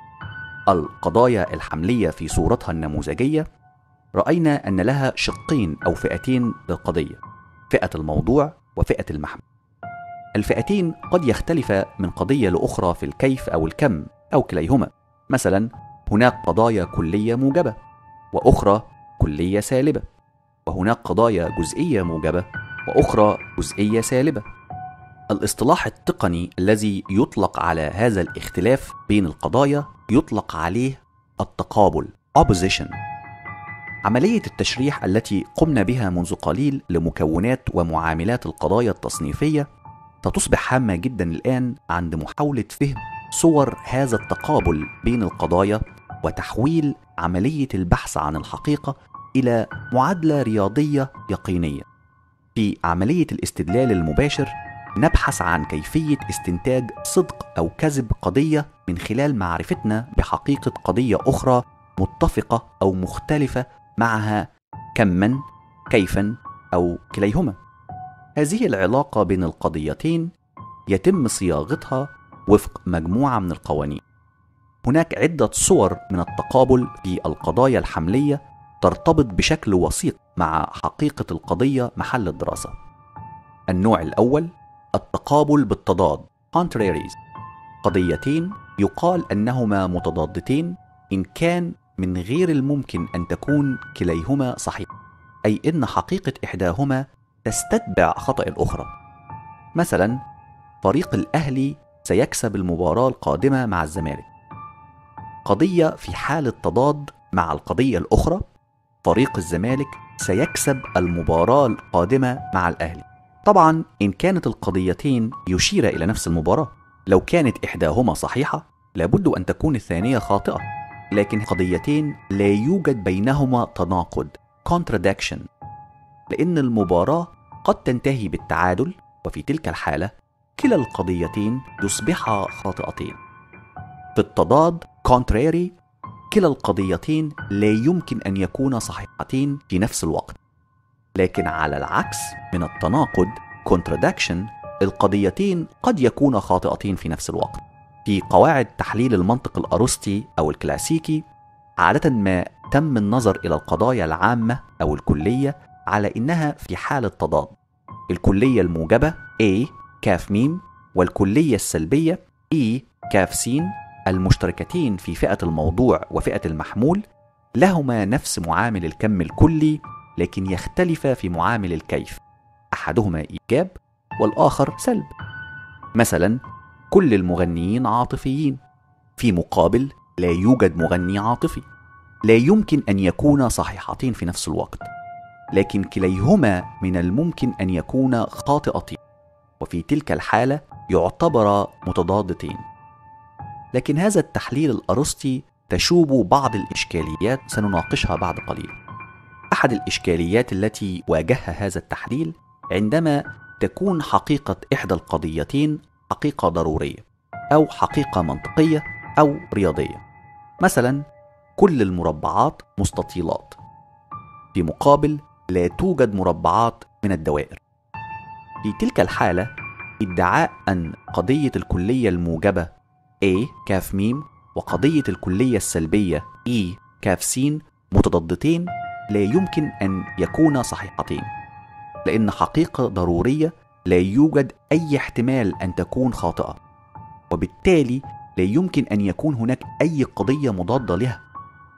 القضايا الحملية في صورتها النموذجية رأينا أن لها شقين أو فئتين للقضية: فئة الموضوع وفئة المحمول. الفئتين قد يختلفا من قضية لأخرى في الكيف أو الكم أو كليهما. مثلا هناك قضايا كلية موجبة وأخرى كلية سالبة، وهناك قضايا جزئية موجبة وأخرى جزئية سالبة. الاصطلاح التقني الذي يطلق على هذا الاختلاف بين القضايا يطلق عليه التقابل opposition. عملية التشريح التي قمنا بها منذ قليل لمكونات ومعاملات القضايا التصنيفية ستصبح هامة جدا الآن عند محاولة فهم صور هذا التقابل بين القضايا وتحويل عملية البحث عن الحقيقة إلى معادلة رياضية يقينية. في عملية الاستدلال المباشر نبحث عن كيفية استنتاج صدق أو كذب قضية من خلال معرفتنا بحقيقة قضية أخرى متفقة أو مختلفة معها كماً كيفاً أو كليهما. هذه العلاقة بين القضيتين يتم صياغتها وفق مجموعة من القوانين. هناك عدة صور من التقابل في القضايا الحملية ترتبط بشكل وثيق مع حقيقة القضية محل الدراسة. النوع الأول التقابل بالتضاد contraries. قضيتين يقال أنهما متضادتين إن كان من غير الممكن أن تكون كليهما صحيح، أي إن حقيقة إحداهما تستتبع خطأ الأخرى. مثلا فريق الأهلي سيكسب المباراة القادمة مع الزمالك. قضية في حالة تضاد مع القضية الأخرى: فريق الزمالك سيكسب المباراة القادمة مع الأهلي. طبعا إن كانت القضيتين يشير إلى نفس المباراة، لو كانت إحداهما صحيحة لابد أن تكون الثانية خاطئة، لكن قضيتين لا يوجد بينهما تناقض contradiction، لأن المباراة قد تنتهي بالتعادل، وفي تلك الحالة كلا القضيتين يصبحا خاطئتين. في التضاد contrary كلا القضيتين لا يمكن أن يكونا صحيحتين في نفس الوقت، لكن على العكس من التناقض contradiction القضيتين قد يكونا خاطئتين في نفس الوقت. في قواعد تحليل المنطق الأرسطي أو الكلاسيكي عادة ما تم النظر إلى القضايا العامة أو الكلية على إنها في حالة تضاد: الكلية الموجبة A كاف ميم والكلية السلبية E كاف سين المشتركتين في فئة الموضوع وفئة المحمول لهما نفس معامل الكم الكلي، لكن يختلفا في معامل الكيف، أحدهما إيجاب والآخر سلب. مثلا كل المغنيين عاطفيين، في مقابل لا يوجد مغني عاطفي. لا يمكن أن يكونا صحيحتين في نفس الوقت، لكن كليهما من الممكن أن يكونا خاطئتين، وفي تلك الحالة يعتبر متضادتين. لكن هذا التحليل الأرسطي تشوب بعض الإشكاليات سنناقشها بعد قليل. أحد الإشكاليات التي واجهها هذا التحليل عندما تكون حقيقة إحدى القضيتين حقيقة ضرورية أو حقيقة منطقية أو رياضية. مثلا كل المربعات مستطيلات، في مقابل لا توجد مربعات من الدوائر. في تلك الحالة ادعاء أن قضية الكلية الموجبة A كاف ميم وقضية الكلية السلبية E كاف سين متضادتين لا يمكن أن يكونا صحيحتين، لأن حقيقة ضرورية لا يوجد أي احتمال أن تكون خاطئة، وبالتالي لا يمكن أن يكون هناك أي قضية مضادة لها.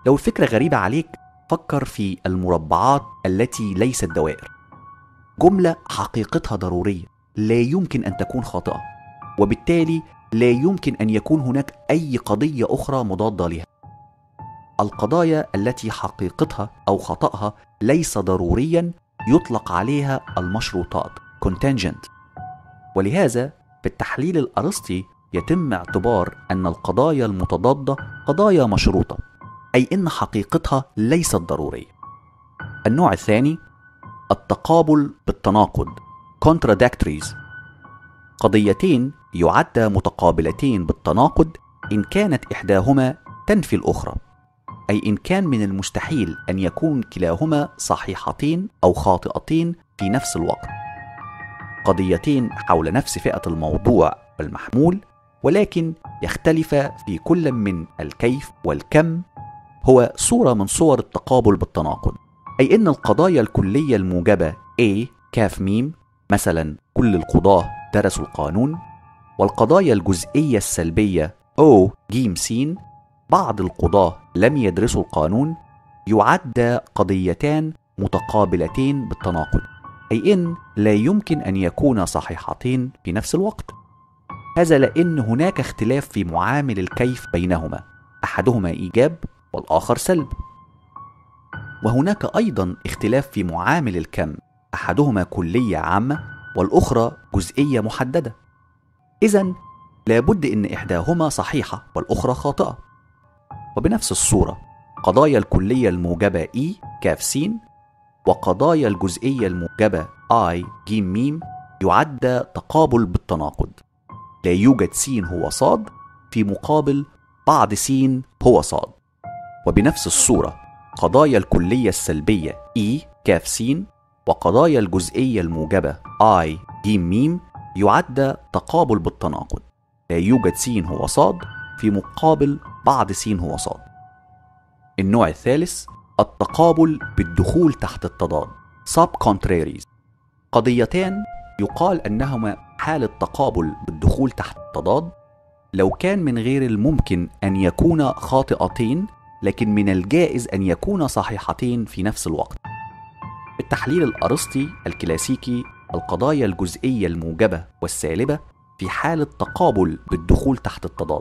لو الفكرة غريبة عليك، فكر في المربعات التي ليست دوائر. جملة حقيقتها ضرورية لا يمكن أن تكون خاطئة، وبالتالي لا يمكن أن يكون هناك أي قضية أخرى مضادة لها. القضايا التي حقيقتها أو خطأها ليس ضروريا يطلق عليها المشروطات contingent. ولهذا في التحليل الأرسطي يتم اعتبار أن القضايا المتضادة قضايا مشروطة، أي إن حقيقتها ليست ضرورية. النوع الثاني التقابل بالتناقض contradictories. قضيتين يعد متقابلتين بالتناقض إن كانت إحداهما تنفي الأخرى، أي إن كان من المستحيل أن يكون كلاهما صحيحتين أو خاطئتين في نفس الوقت. قضيتين حول نفس فئة الموضوع والمحمول، ولكن يختلف في كل من الكيف والكم، هو صورة من صور التقابل بالتناقض. أي إن القضايا الكلية الموجبة A كاف ميم، مثلا كل القضاة درسوا القانون، والقضايا الجزئية السلبية O جيم سين، بعض القضاة لم يدرسوا القانون، يعد قضيتان متقابلتين بالتناقض، أي إن لا يمكن أن يكونا صحيحتين في نفس الوقت. هذا لأن هناك اختلاف في معامل الكيف بينهما، أحدهما إيجاب والآخر سلب. وهناك أيضا اختلاف في معامل الكم، أحدهما كلية عامة والأخرى جزئية محددة. إذن لابد أن إحداهما صحيحة والأخرى خاطئة. وبنفس الصورة قضايا الكلية الموجبة E كاف سين وقضايا الجزئية الموجبة I جيم ميم يعد تقابل بالتناقض. لا يوجد سين هو صاد في مقابل بعض سين هو صاد. وبنفس الصورة قضايا الكلية السلبية E كاف سين وقضايا الجزئية الموجبة I جيم ميم يعد تقابل بالتناقض. لا يوجد سين هو صاد في مقابل بعض سين هو صاد. النوع الثالث التقابل بالدخول تحت التضاد sub-contraries. قضيتان يقال أنهما حالة تقابل بالدخول تحت التضاد لو كان من غير الممكن أن يكونا خاطئتين، لكن من الجائز أن يكونا صحيحتين في نفس الوقت. بالتحليل الأرسطي الكلاسيكي القضايا الجزئية الموجبة والسالبة في حالة تقابل بالدخول تحت التضاد،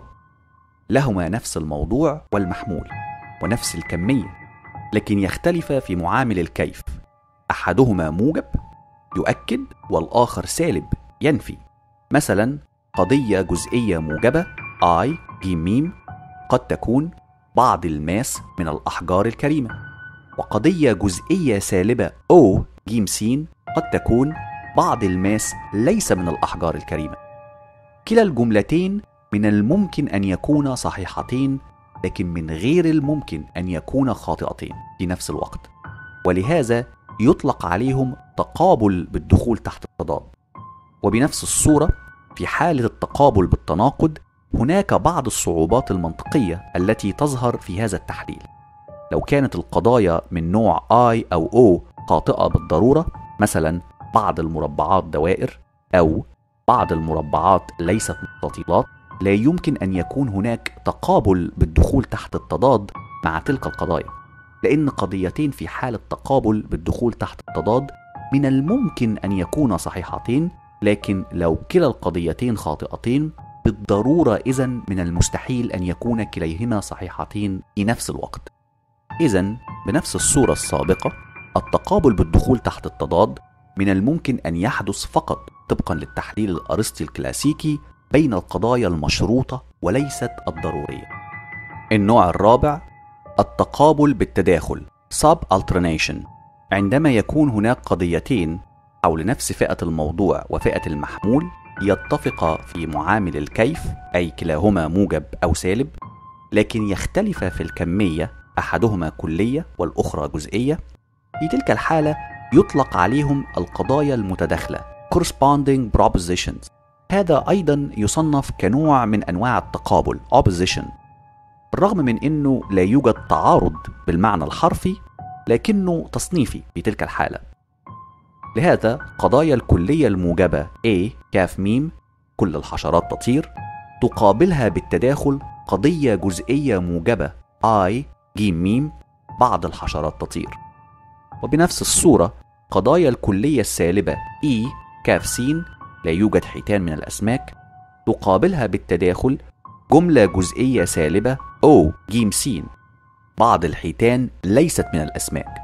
لهما نفس الموضوع والمحمول ونفس الكمية، لكن يختلف في معامل الكيف، أحدهما موجب يؤكد والآخر سالب ينفي. مثلا قضية جزئية موجبة I جيم ميم قد تكون بعض الماس من الأحجار الكريمة، وقضية جزئية سالبة O جيم سين قد تكون بعض الماس ليس من الأحجار الكريمة. كلا الجملتين من الممكن أن يكونا صحيحتين، لكن من غير الممكن أن يكونا خاطئتين في نفس الوقت، ولهذا يطلق عليهم تقابل بالدخول تحت التضاد. وبنفس الصورة في حالة التقابل بالتناقض هناك بعض الصعوبات المنطقية التي تظهر في هذا التحليل. لو كانت القضايا من نوع I أو O خاطئة بالضرورة، مثلا بعض المربعات دوائر أو بعض المربعات ليست مستطيلات، لا يمكن أن يكون هناك تقابل بالدخول تحت التضاد مع تلك القضايا، لأن قضيتين في حالة تقابل بالدخول تحت التضاد من الممكن أن يكونا صحيحتين، لكن لو كلا القضيتين خاطئتين بالضرورة إذن من المستحيل أن يكون كليهما صحيحتين في نفس الوقت. إذن بنفس الصورة السابقة التقابل بالدخول تحت التضاد من الممكن أن يحدث فقط طبقا للتحليل الأرسطي الكلاسيكي بين القضايا المشروطة وليست الضرورية. النوع الرابع التقابل بالتداخل sub-alternation. عندما يكون هناك قضيتين حول نفس فئة الموضوع وفئة المحمول يتفقا في معامل الكيف، أي كلاهما موجب أو سالب، لكن يختلفا في الكمية، أحدهما كلية والأخرى جزئية، في تلك الحالة يطلق عليهم القضايا المتداخلة corresponding propositions. هذا أيضا يصنف كنوع من أنواع التقابل opposition، بالرغم من أنه لا يوجد تعارض بالمعنى الحرفي، لكنه تصنيفي في تلك الحالة. لهذا قضايا الكلية الموجبة A كاف ميم كل الحشرات تطير تقابلها بالتداخل قضية جزئية موجبة I جيم ميم بعض الحشرات تطير. وبنفس الصورة قضايا الكلية السالبة E كاف سين لا يوجد حيتان من الأسماك تقابلها بالتداخل جملة جزئية سالبة O جيم سين بعض الحيتان ليست من الأسماك.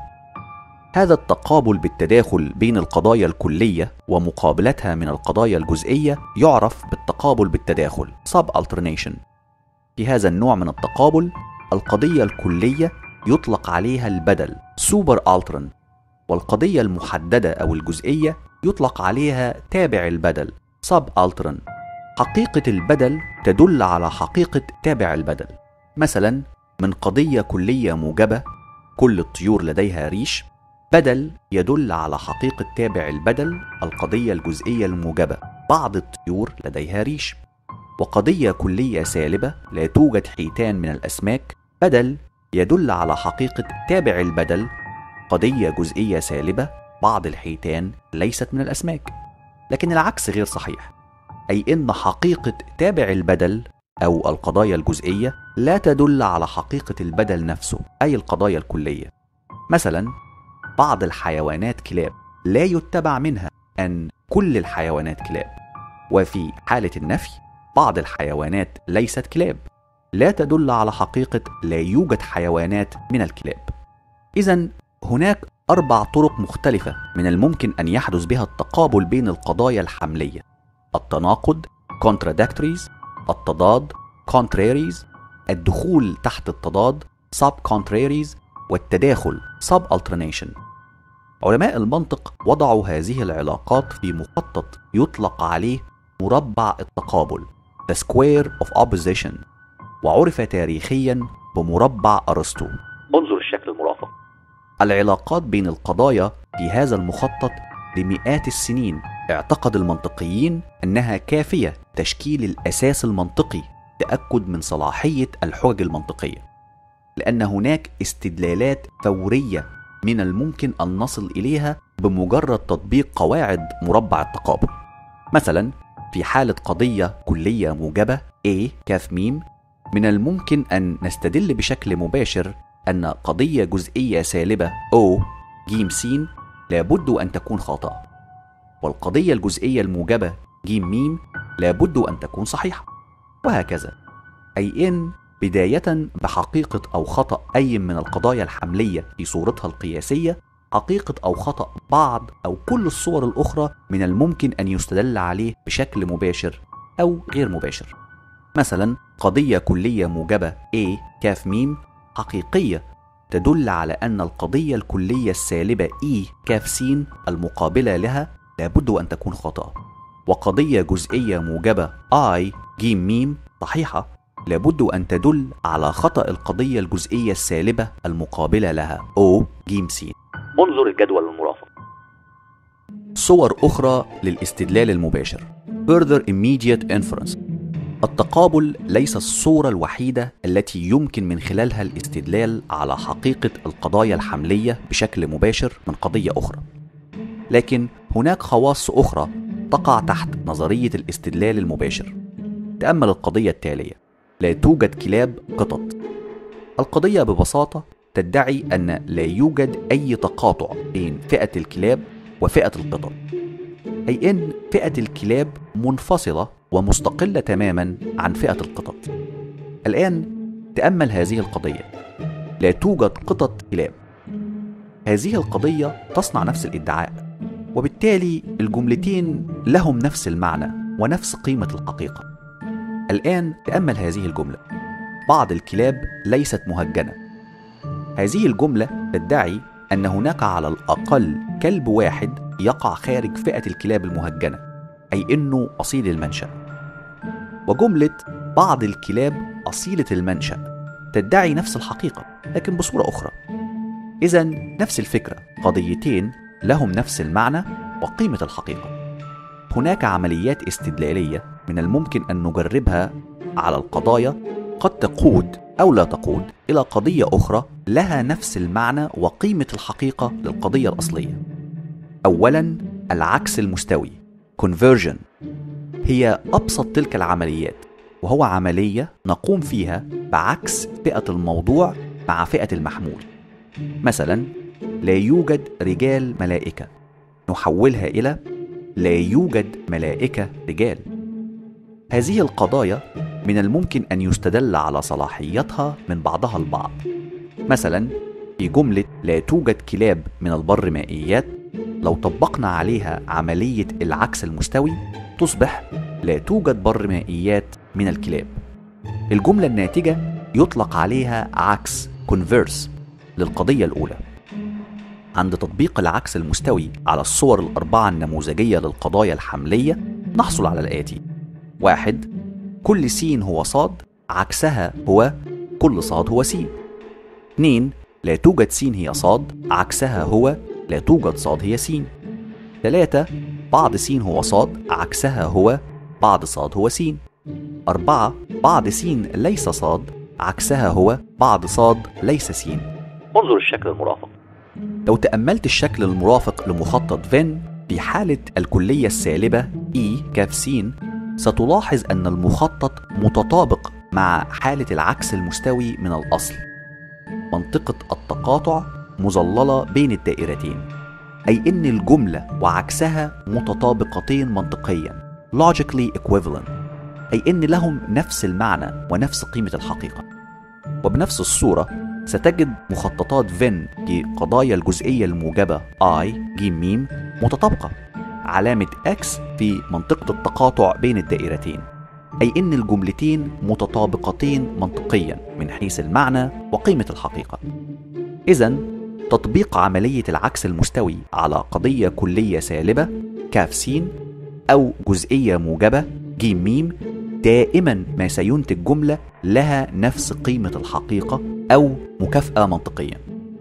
هذا التقابل بالتداخل بين القضايا الكلية ومقابلتها من القضايا الجزئية يعرف بالتقابل بالتداخل Sub-alternation. في هذا النوع من التقابل القضية الكلية يطلق عليها البدل Super-altern، والقضية المحددة أو الجزئية يطلق عليها تابع البدل Sub-altern. حقيقة البدل تدل على حقيقة تابع البدل. مثلا من قضية كلية موجبة كل الطيور لديها ريش، بدل يدل على حقيقة تابع البدل القضية الجزئية الموجبة بعض الطيور لديها ريش. وقضية كلية سالبة لا توجد حيتان من الأسماك، بدل يدل على حقيقة تابع البدل قضية جزئية سالبة بعض الحيتان ليست من الأسماك. لكن العكس غير صحيح، أي إن حقيقة تابع البدل أو القضايا الجزئية لا تدل على حقيقة البدل نفسه أي القضايا الكلية. مثلا بعض الحيوانات كلاب لا يتبع منها أن كل الحيوانات كلاب، وفي حالة النفي بعض الحيوانات ليست كلاب لا تدل على حقيقة لا يوجد حيوانات من الكلاب. إذن هناك أربع طرق مختلفة من الممكن أن يحدث بها التقابل بين القضايا الحملية: التناقض contradictories، التضاد contraries، الدخول تحت التضاد sub-contraries، والتداخل sub-alternation. علماء المنطق وضعوا هذه العلاقات في مخطط يطلق عليه مربع التقابل The Square of Opposition، وعرف تاريخيا بمربع أرسطو. انظر الشكل المرافق. العلاقات بين القضايا في هذا المخطط لمئات السنين اعتقد المنطقيين أنها كافية تشكيل الأساس المنطقي تأكد من صلاحية الحجج المنطقية، لأن هناك استدلالات فورية من الممكن أن نصل إليها بمجرد تطبيق قواعد مربع التقابل. مثلا في حالة قضية كلية موجبة A كاف ميم من الممكن أن نستدل بشكل مباشر أن قضية جزئية سالبة O جيم سين لابد أن تكون خاطئة، والقضية الجزئية الموجبة جيم ميم لابد أن تكون صحيحة، وهكذا. أي إن بداية بحقيقة أو خطأ أي من القضايا الحملية في صورتها القياسية، حقيقة أو خطأ بعض أو كل الصور الأخرى من الممكن أن يستدل عليه بشكل مباشر أو غير مباشر. مثلا قضية كلية موجبة A كاف ميم حقيقية تدل على أن القضية الكلية السالبة E كاف سين المقابلة لها لابد أن تكون خاطئة، وقضية جزئية موجبة I جيم ميم صحيحة لابد أن تدل على خطأ القضية الجزئية السالبة المقابلة لها O جيم سين. انظر الجدول المرافق. صور أخرى للاستدلال المباشر Further Immediate Inference. التقابل ليس الصورة الوحيدة التي يمكن من خلالها الاستدلال على حقيقة القضايا الحملية بشكل مباشر من قضية أخرى، لكن هناك خواص أخرى تقع تحت نظرية الاستدلال المباشر. تأمل القضية التالية: لا توجد كلاب قطط. القضية ببساطة تدعي أن لا يوجد أي تقاطع بين فئة الكلاب وفئة القطط، أي أن فئة الكلاب منفصلة ومستقلة تماما عن فئة القطط. الآن تأمل هذه القضية: لا توجد قطط كلاب. هذه القضية تصنع نفس الادعاء، وبالتالي الجملتين لهم نفس المعنى ونفس قيمة الحقيقة. الآن تأمل هذه الجملة: بعض الكلاب ليست مهجنة. هذه الجملة تدعي أن هناك على الأقل كلب واحد يقع خارج فئة الكلاب المهجنة، أي أنه أصيل المنشأ. وجملة بعض الكلاب أصيلة المنشأ تدعي نفس الحقيقة لكن بصورة أخرى. إذن نفس الفكرة، قضيتين لهم نفس المعنى وقيمة الحقيقة. هناك عمليات استدلالية من الممكن أن نجربها على القضايا قد تقود أو لا تقود إلى قضية أخرى لها نفس المعنى وقيمة الحقيقة للقضية الأصلية. أولاً العكس المستوي conversion هي أبسط تلك العمليات، وهو عملية نقوم فيها بعكس فئة الموضوع مع فئة المحمول. مثلا لا يوجد رجال ملائكة، نحولها إلى لا يوجد ملائكة رجال. هذه القضايا من الممكن أن يستدل على صلاحيتها من بعضها البعض. مثلا في جملة لا توجد كلاب من البرمائيات، لو طبقنا عليها عملية العكس المستوي تصبح لا توجد برمائيات من الكلاب. الجملة الناتجة يطلق عليها عكس converse للقضية الأولى. عند تطبيق العكس المستوي على الصور الأربعة النموذجية للقضايا الحملية نحصل على الآتي: واحد، كل س هو صاد، عكسها هو كل صاد هو س. اثنين، لا توجد س هي صاد، عكسها هو لا توجد صاد هي س. ثلاثة، بعض س هو صاد، عكسها هو بعض صاد هو س. أربعة، بعض س ليس صاد، عكسها هو بعض صاد ليس س. انظر الشكل المرافق. لو تأملت الشكل المرافق لمخطط فين في حالة الكلية السالبة E كاف س، ستلاحظ أن المخطط متطابق مع حالة العكس المستوي من الأصل. منطقة التقاطع مظللة بين الدائرتين، أي أن الجملة وعكسها متطابقتين منطقيا logically equivalent، أي أن لهم نفس المعنى ونفس قيمة الحقيقة. وبنفس الصورة ستجد مخططات فين في قضايا الجزئية الموجبة I ج م متطابقة، علامة X في منطقة التقاطع بين الدائرتين، أي أن الجملتين متطابقتين منطقيا من حيث المعنى وقيمة الحقيقة. إذن تطبيق عملية العكس المستوي على قضية كلية سالبة كاف س أو جزئية موجبة ج م دائما ما سينتج جملة لها نفس قيمة الحقيقة أو مكافأة منطقية.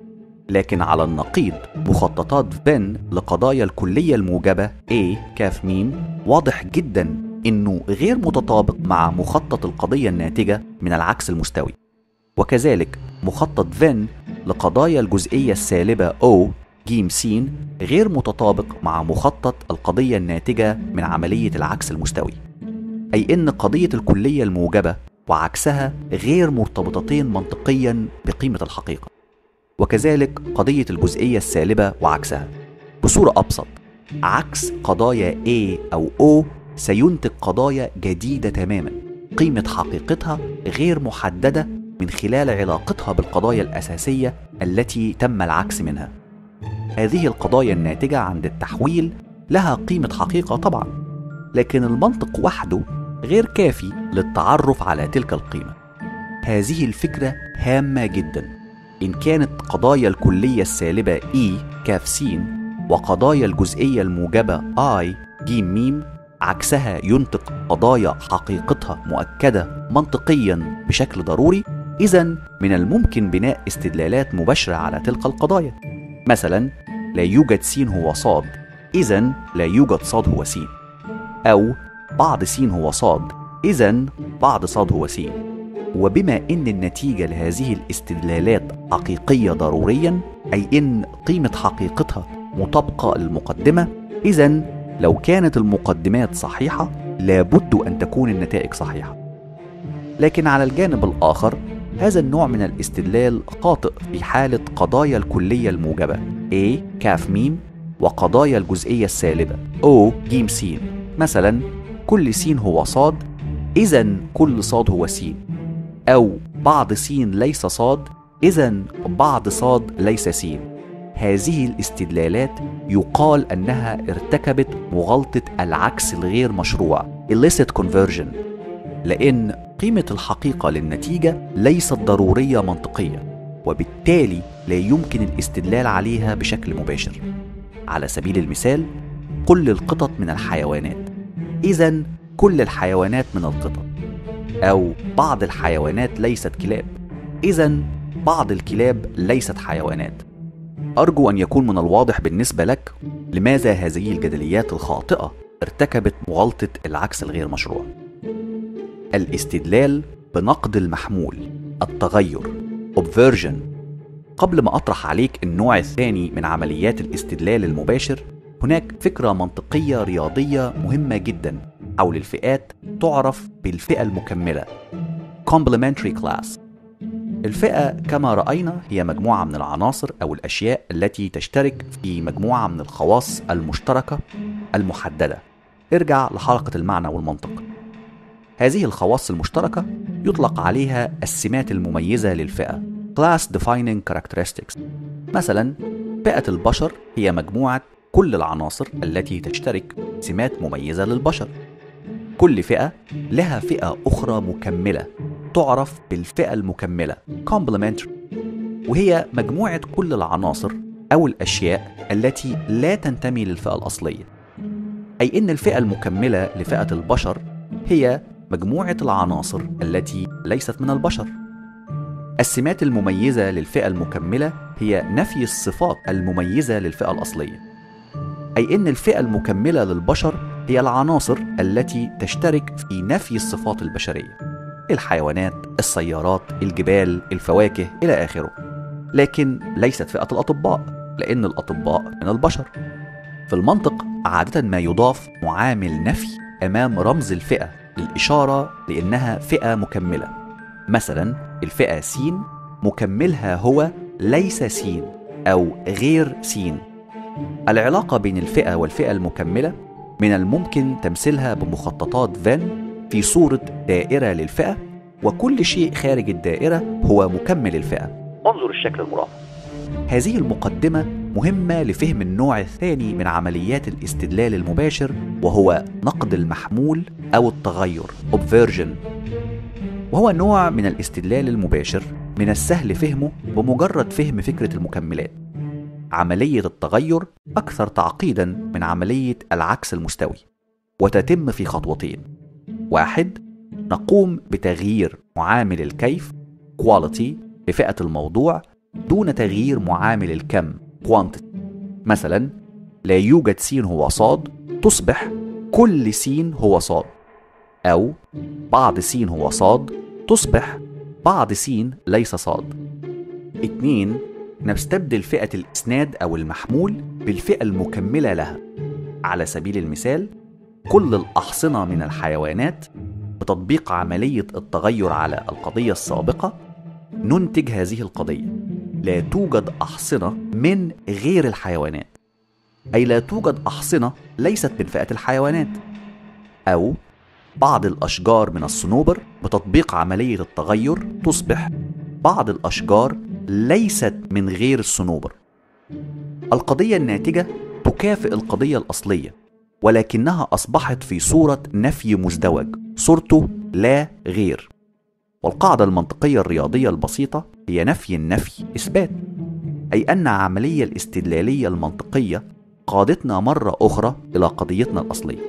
لكن على النقيض مخططات فين لقضايا الكلية الموجبة A كاف م واضح جدا إنه غير متطابق مع مخطط القضية الناتجة من العكس المستوي. وكذلك مخطط فين لقضايا الجزئية السالبة O ج س غير متطابق مع مخطط القضية الناتجة من عملية العكس المستوي، أي إن قضية الكلية الموجبة وعكسها غير مرتبطتين منطقيا بقيمة الحقيقة، وكذلك قضية الجزئية السالبة وعكسها. بصورة أبسط، عكس قضايا A أو O سينتج قضايا جديدة تماما قيمة حقيقتها غير محددة من خلال علاقتها بالقضايا الأساسية التي تم العكس منها. هذه القضايا الناتجة عند التحويل لها قيمة حقيقة طبعا، لكن المنطق وحده غير كافي للتعرف على تلك القيمة. هذه الفكرة هامة جدا. إن كانت قضايا الكلية السالبة E كاف س وقضايا الجزئية الموجبة I ج م عكسها ينتج قضايا حقيقتها مؤكدة منطقيا بشكل ضروري، إذن من الممكن بناء استدلالات مباشرة على تلك القضايا. مثلا لا يوجد س هو صاد، إذن لا يوجد صاد هو س، أو بعض س هو صاد، إذن بعض صاد هو س. وبما إن النتيجة لهذه الاستدلالات حقيقية ضروريا، أي إن قيمة حقيقتها مطابقة للمقدمة، إذن لو كانت المقدمات صحيحة لابد أن تكون النتائج صحيحة. لكن على الجانب الآخر هذا النوع من الاستدلال خاطئ في حالة قضايا الكلية الموجبة A كاف م وقضايا الجزئية السالبة O ج س. مثلا كل س هو صاد، إذن كل صاد هو س، أو بعض س ليس صاد، إذن بعض صاد ليس س. هذه الاستدلالات يقال أنها ارتكبت مغالطة العكس الغير مشروع illicit conversion، لأن قيمة الحقيقة للنتيجة ليست ضرورية منطقية، وبالتالي لا يمكن الاستدلال عليها بشكل مباشر. على سبيل المثال، كل القطط من الحيوانات، إذن كل الحيوانات من القطط، أو بعض الحيوانات ليست كلاب، إذن بعض الكلاب ليست حيوانات. أرجو أن يكون من الواضح بالنسبة لك لماذا هذه الجدليات الخاطئة ارتكبت مغالطة العكس الغير مشروع. الاستدلال بنقد المحمول، التغير obversion. قبل ما أطرح عليك النوع الثاني من عمليات الاستدلال المباشر، هناك فكرة منطقية رياضية مهمة جدا حول الفئات تعرف بالفئة المكملة complementary class. الفئة كما رأينا هي مجموعة من العناصر أو الأشياء التي تشترك في مجموعة من الخواص المشتركة المحددة. ارجع لحلقة المعنى والمنطق. هذه الخواص المشتركة يطلق عليها السمات المميزة للفئة Class Defining Characteristics. مثلا فئة البشر هي مجموعة كل العناصر التي تشترك سمات مميزة للبشر. كل فئة لها فئة أخرى مكملة تعرف بالفئة المكملة Complementary، وهي مجموعة كل العناصر أو الأشياء التي لا تنتمي للفئة الأصلية. أي إن الفئة المكملة لفئة البشر هي مجموعة العناصر التي ليست من البشر. السمات المميزة للفئة المكملة هي نفي الصفات المميزة للفئة الأصلية. أي إن الفئة المكملة للبشر هي العناصر التي تشترك في نفي الصفات البشرية، الحيوانات، السيارات، الجبال، الفواكه إلى آخره، لكن ليست فئة الأطباء، لأن الأطباء من البشر. في المنطق عادة ما يضاف معامل نفي أمام رمز الفئة للإشارة لأنها فئة مكملة. مثلا الفئة س مكملها هو ليس س أو غير س. العلاقة بين الفئة والفئة المكملة من الممكن تمثيلها بمخططات فين في صورة دائرة للفئة، وكل شيء خارج الدائرة هو مكمل الفئة. انظر الشكل المرافق. هذه المقدمة مهمة لفهم النوع الثاني من عمليات الاستدلال المباشر، وهو نقد المحمول أو التغير Obversion. وهو نوع من الاستدلال المباشر من السهل فهمه بمجرد فهم فكرة المكملات. عملية التغير أكثر تعقيداً من عملية العكس المستوي، وتتم في خطوتين. واحد، نقوم بتغيير معامل الكيف Quality لفئة الموضوع دون تغيير معامل الكم Quantity. مثلا لا يوجد س هو صاد تصبح كل س هو صاد، أو بعض س هو صاد تصبح بعض س ليس صاد. اتنين، نستبدل فئة الإسناد أو المحمول بالفئة المكملة لها. على سبيل المثال، كل الأحصنة من الحيوانات بتطبيق عملية التغير على القضية السابقة ننتج هذه القضية. لا توجد أحصنة من غير الحيوانات، أي لا توجد أحصنة ليست من فئة الحيوانات. أو بعض الأشجار من الصنوبر بتطبيق عملية التغير تصبح بعض الأشجار ليست من غير الصنوبر. القضية الناتجة تكافئ القضية الأصلية، ولكنها أصبحت في صورة نفي مزدوج، صورته لا غير. والقاعدة المنطقية الرياضية البسيطة هي نفي النفي إثبات، أي أن عملية الاستدلالية المنطقية قادتنا مرة أخرى إلى قضيتنا الأصلية.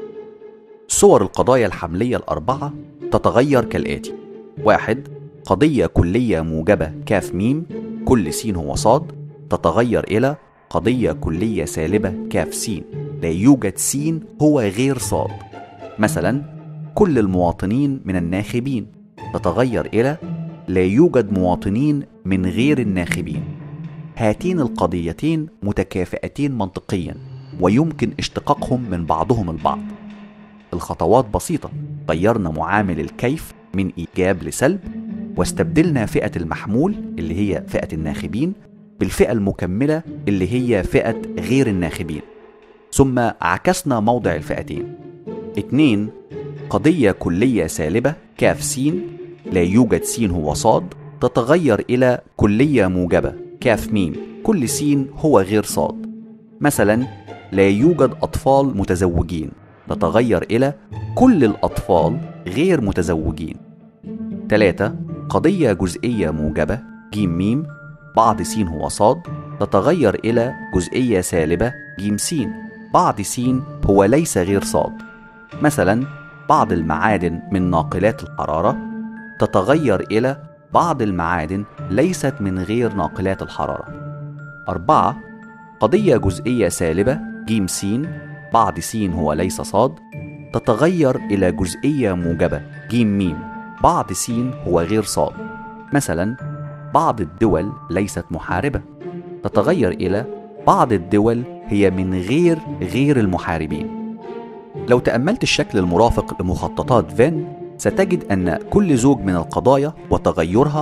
صور القضايا الحملية الأربعة تتغير كالآتي: واحد، قضية كلية موجبة كاف ميم كل س هو صاد تتغير إلى قضية كلية سالبة كاف س لا يوجد س هو غير صاد. مثلا كل المواطنين من الناخبين تتغير إلى لا يوجد مواطنين من غير الناخبين. هاتين القضيتين متكافئتين منطقيا ويمكن اشتقاقهم من بعضهم البعض. الخطوات بسيطة، غيرنا معامل الكيف من إيجاب لسلب، واستبدلنا فئة المحمول اللي هي فئة الناخبين بالفئة المكملة اللي هي فئة غير الناخبين، ثم عكسنا موضع الفئتين. اتنين، قضية كلية سالبة كاف س لا يوجد س هو صاد تتغير إلى كلية موجبة كاف ميم كل س هو غير صاد. مثلا لا يوجد أطفال متزوجين تتغير إلى كل الأطفال غير متزوجين. ثلاثة، قضية جزئية موجبة ج م بعض س هو صاد تتغير إلى جزئية سالبة ج س بعض س هو ليس غير صاد. مثلا بعض المعادن من ناقلات الحرارة تتغير إلى بعض المعادن ليست من غير ناقلات الحرارة. أربعة، قضية جزئية سالبة ج س بعض س هو ليس صاد تتغير إلى جزئية موجبة ج م بعض س هو غير صاد. مثلا بعض الدول ليست محاربة تتغير إلى بعض الدول هي من غير غير المحاربين. لو تأملت الشكل المرافق لمخططات فين ستجد أن كل زوج من القضايا وتغيرها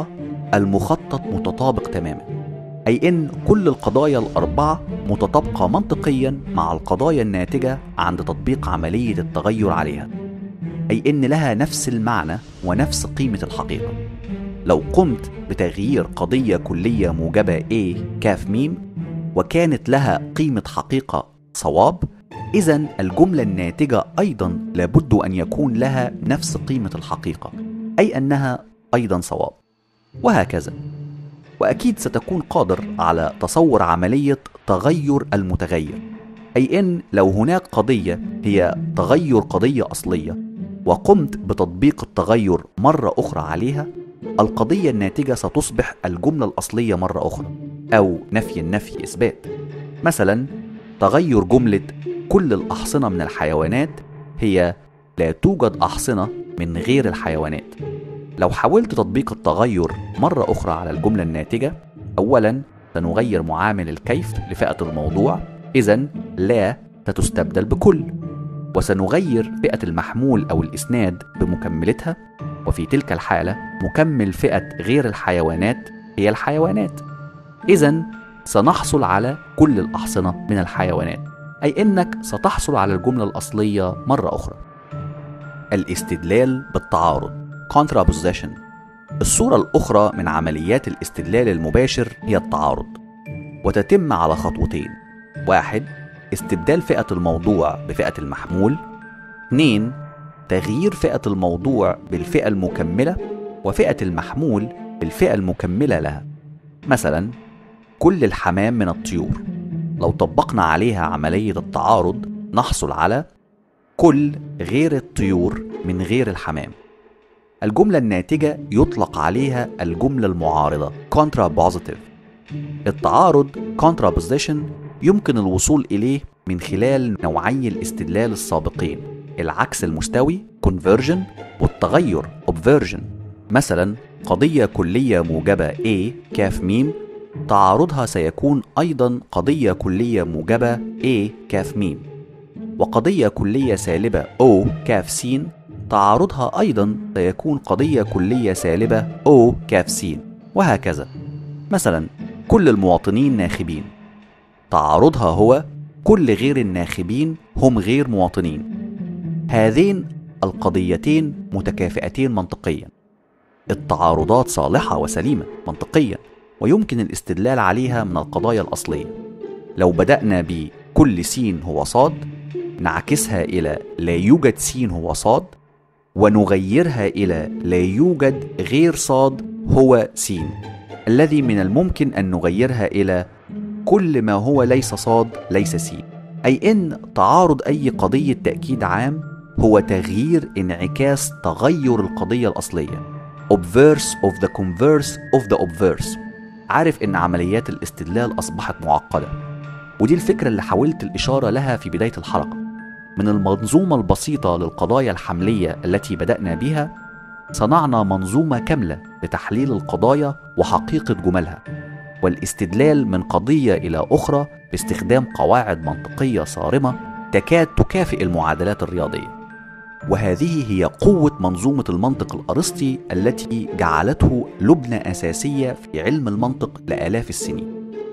المخطط متطابق تماما، أي إن كل القضايا الأربعة متطابقة منطقيا مع القضايا الناتجة عند تطبيق عملية التغير عليها، أي إن لها نفس المعنى ونفس قيمة الحقيقة. لو قمت بتغيير قضية كلية موجبة A كاف ميم وكانت لها قيمة حقيقة صواب، إذن الجملة الناتجة أيضا لابد أن يكون لها نفس قيمة الحقيقة، أي أنها أيضا صواب، وهكذا. وأكيد ستكون قادر على تصور عملية تغير المتغير، أي أن لو هناك قضية هي تغير قضية أصلية وقمت بتطبيق التغير مرة أخرى عليها، القضية الناتجة ستصبح الجملة الأصلية مرة أخرى، أو نفي النفي إثبات. مثلا تغير جملة كل الأحصنة من الحيوانات هي لا توجد أحصنة من غير الحيوانات. لو حاولت تطبيق التغير مرة أخرى على الجملة الناتجة، أولا سنغير معامل الكيف لفئة الموضوع، إذن لا ستستبدل بكل، وسنغير فئة المحمول أو الإسناد بمكملتها، وفي تلك الحالة مكمل فئة غير الحيوانات هي الحيوانات، إذن سنحصل على كل الأحصنة من الحيوانات، أي إنك ستحصل على الجملة الأصلية مرة أخرى. الاستدلال بالتعارض contraposition. الصورة الأخرى من عمليات الاستدلال المباشر هي التعارض، وتتم على خطوتين: واحد استبدال فئة الموضوع بفئة المحمول، اثنين تغيير فئة الموضوع بالفئة المكملة وفئة المحمول بالفئة المكملة لها. مثلا كل الحمام من الطيور، لو طبقنا عليها عملية التعارض نحصل على كل غير الطيور من غير الحمام. الجملة الناتجة يطلق عليها الجملة المعارضة contrapositive. التعارض contraposition يمكن الوصول إليه من خلال نوعي الاستدلال السابقين: العكس المستوي conversion والتغير obversion. مثلا قضية كلية موجبة A كاف ميم تعارضها سيكون أيضا قضية كلية موجبة A كاف ميم، وقضية كلية سالبة O كاف سين تعارضها أيضا سيكون قضية كلية سالبة O كاف سين، وهكذا. مثلا كل المواطنين ناخبين تعارضها هو كل غير الناخبين هم غير مواطنين. هذين القضيتين متكافئتين منطقيا. التعارضات صالحة وسليمة منطقيا، ويمكن الاستدلال عليها من القضايا الأصلية. لو بدأنا بكل سين هو صاد، نعكسها إلى لا يوجد سين هو صاد، ونغيرها إلى لا يوجد غير صاد هو سين، الذي من الممكن أن نغيرها إلى كل ما هو ليس صاد ليس سين. أي إن تعارض أي قضية تأكيد عام هو تغيير انعكاس تغير القضية الأصلية obverse of the converse of the obverse. عارف إن عمليات الاستدلال أصبحت معقدة، ودي الفكرة اللي حاولت الإشارة لها في بداية الحلقة. من المنظومة البسيطة للقضايا الحملية التي بدأنا بها، صنعنا منظومة كاملة لتحليل القضايا وحقيقة جملها، والاستدلال من قضية إلى أخرى باستخدام قواعد منطقية صارمة تكاد تكافئ المعادلات الرياضية. وهذه هي قوة منظومة المنطق الأرسطي التي جعلته لبنة أساسية في علم المنطق لآلاف السنين.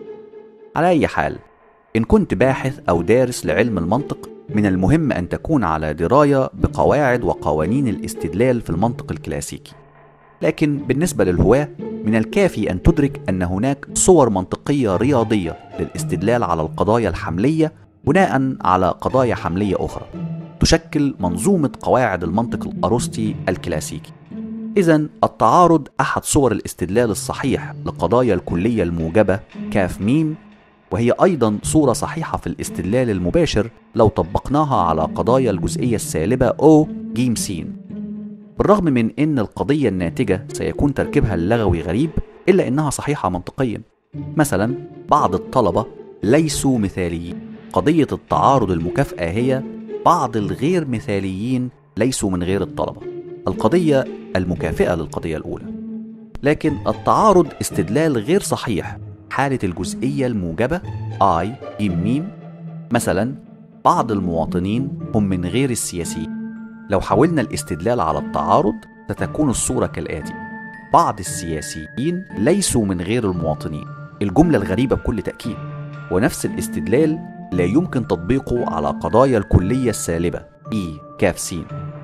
على أي حال، إن كنت باحث أو دارس لعلم المنطق، من المهم أن تكون على دراية بقواعد وقوانين الاستدلال في المنطق الكلاسيكي. لكن بالنسبة للهواة، من الكافي أن تدرك أن هناك صور منطقية رياضية للاستدلال على القضايا الحملية بناء على قضايا حملية أخرى، تشكل منظومة قواعد المنطق الأرسطي الكلاسيكي. إذن التعارض أحد صور الاستدلال الصحيح لقضايا الكلية الموجبة كاف ميم، وهي أيضا صورة صحيحة في الاستدلال المباشر لو طبقناها على قضايا الجزئية السالبة أو جيم سين. بالرغم من أن القضية الناتجة سيكون تركيبها اللغوي غريب، إلا أنها صحيحة منطقيا. مثلا بعض الطلبة ليسوا مثاليين. قضية التعارض المكافئة هي بعض الغير مثاليين ليسوا من غير الطلبة، القضية المكافئة للقضية الأولى. لكن التعارض استدلال غير صحيح حالة الجزئية الموجبة I جيم ميم. مثلا بعض المواطنين هم من غير السياسيين. لو حاولنا الاستدلال على التعارض ستكون الصورة كالآتي: بعض السياسيين ليسوا من غير المواطنين. الجملة الغريبة بكل تأكيد، ونفس الاستدلال لا يمكن تطبيقه على قضايا الكلية السالبة إي كاف سين.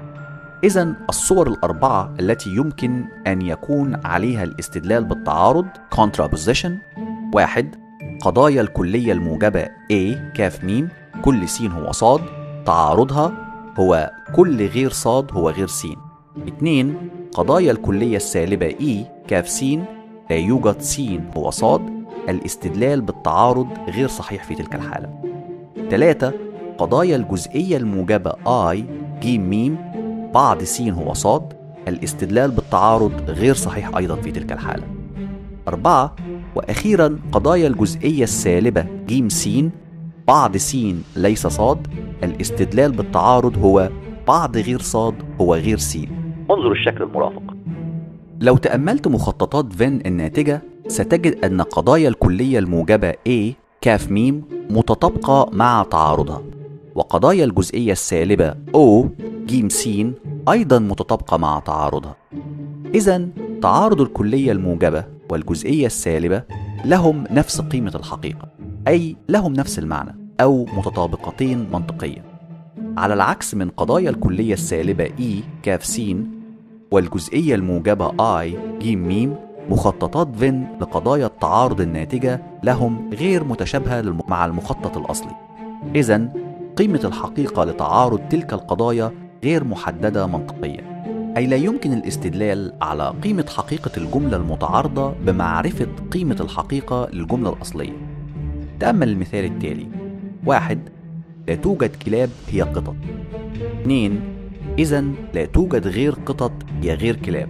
إذن الصور الأربعة التي يمكن أن يكون عليها الاستدلال بالتعارض contraposition: واحد، قضايا الكلية الموجبة A كاف ميم كل س هو صاد، تعارضها هو كل غير صاد هو غير س. اثنين، قضايا الكلية السالبة E كاف س لا يوجد س هو صاد، الاستدلال بالتعارض غير صحيح في تلك الحالة. ثلاثة، قضايا الجزئية الموجبة I ج م بعض س هو صاد، الاستدلال بالتعارض غير صحيح أيضا في تلك الحالة. أربعة، وأخيرا قضايا الجزئية السالبة ج س بعض س ليس صاد، الاستدلال بالتعارض هو بعض غير صاد هو غير س. انظر الشكل المرافق. لو تأملت مخططات فين الناتجة ستجد أن قضايا الكلية الموجبة A كاف ميم متطابقة مع تعارضها، وقضايا الجزئية السالبة O ج س أيضا متطابقة مع تعارضها. إذن تعارض الكلية الموجبة والجزئية السالبة لهم نفس قيمة الحقيقة، أي لهم نفس المعنى أو متطابقتين منطقيا، على العكس من قضايا الكلية السالبة E كاف س والجزئية الموجبة I ج م. مخططات فين لقضايا التعارض الناتجة لهم غير متشابهة مع المخطط الأصلي. إذن قيمة الحقيقة لتعارض تلك القضايا غير محددة منطقيا، أي لا يمكن الاستدلال على قيمة حقيقة الجملة المتعارضة بمعرفة قيمة الحقيقة للجملة الأصلية. تأمل المثال التالي: واحد، لا توجد كلاب هي قطط. اثنين، إذن لا توجد غير قطط هي غير كلاب.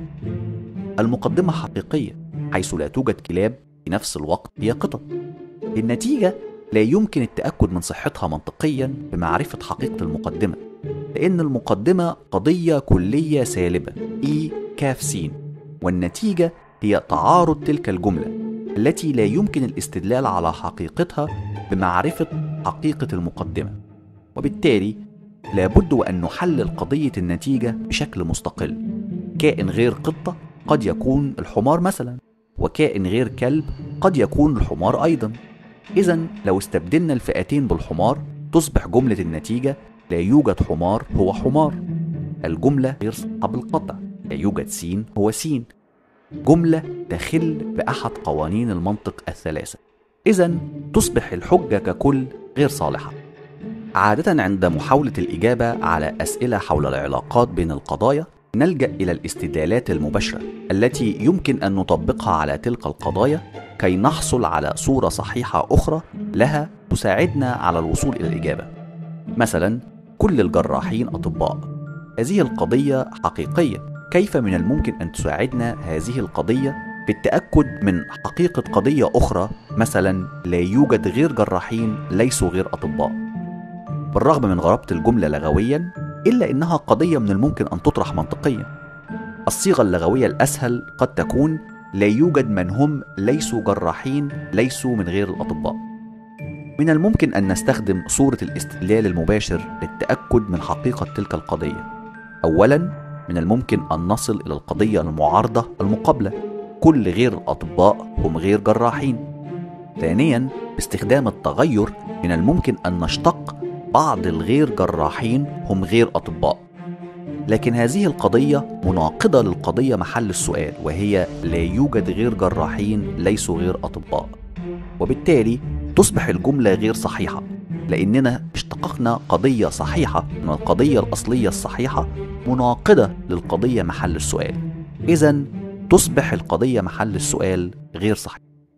المقدمة حقيقية حيث لا توجد كلاب في نفس الوقت هي قطط. النتيجة لا يمكن التأكد من صحتها منطقيا بمعرفة حقيقة المقدمة، لأن المقدمة قضية كلية سالبة E كاف س، والنتيجة هي تعارض تلك الجملة التي لا يمكن الاستدلال على حقيقتها بمعرفة حقيقة المقدمة، وبالتالي لابد وأن نحلل قضية النتيجة بشكل مستقل. كائن غير قطة قد يكون الحمار مثلا، وكائن غير كلب قد يكون الحمار أيضا. إذن لو استبدلنا الفئتين بالحمار تصبح جملة النتيجة لا يوجد حمار هو حمار. الجملة غير صحيحة بالقطع، لا يوجد س هو س، جملة تخل بأحد قوانين المنطق الثلاثة. إذن تصبح الحجة ككل غير صالحة. عادة عند محاولة الإجابة على أسئلة حول العلاقات بين القضايا نلجأ إلى الاستدلالات المباشرة التي يمكن أن نطبقها على تلك القضايا كي نحصل على صورة صحيحة أخرى لها تساعدنا على الوصول إلى الإجابة. مثلا، كل الجراحين أطباء. هذه القضية حقيقية، كيف من الممكن أن تساعدنا هذه القضية في التأكد من حقيقة قضية أخرى، مثلا لا يوجد غير جراحين ليسوا غير أطباء؟ بالرغم من غرابة الجملة لغويا إلا إنها قضية من الممكن أن تطرح منطقيا. الصيغة اللغوية الأسهل قد تكون لا يوجد من هم ليسوا جراحين ليسوا من غير الأطباء. من الممكن أن نستخدم صورة الاستدلال المباشر للتأكد من حقيقة تلك القضية. أولا، من الممكن أن نصل إلى القضية المعارضة المقابلة: كل غير الأطباء هم غير جراحين. ثانيا، باستخدام التغير من الممكن أن نشتق بعض الغير جراحين هم غير أطباء. لكن هذه القضية مناقضة للقضية محل السؤال، وهي لا يوجد غير جراحين ليسوا غير أطباء، وبالتالي تصبح الجملة غير صحيحة لأننا اشتققنا قضية صحيحة من القضية الأصلية الصحيحة مناقضة للقضية محل السؤال. إذن تصبح القضية محل السؤال غير صحيح.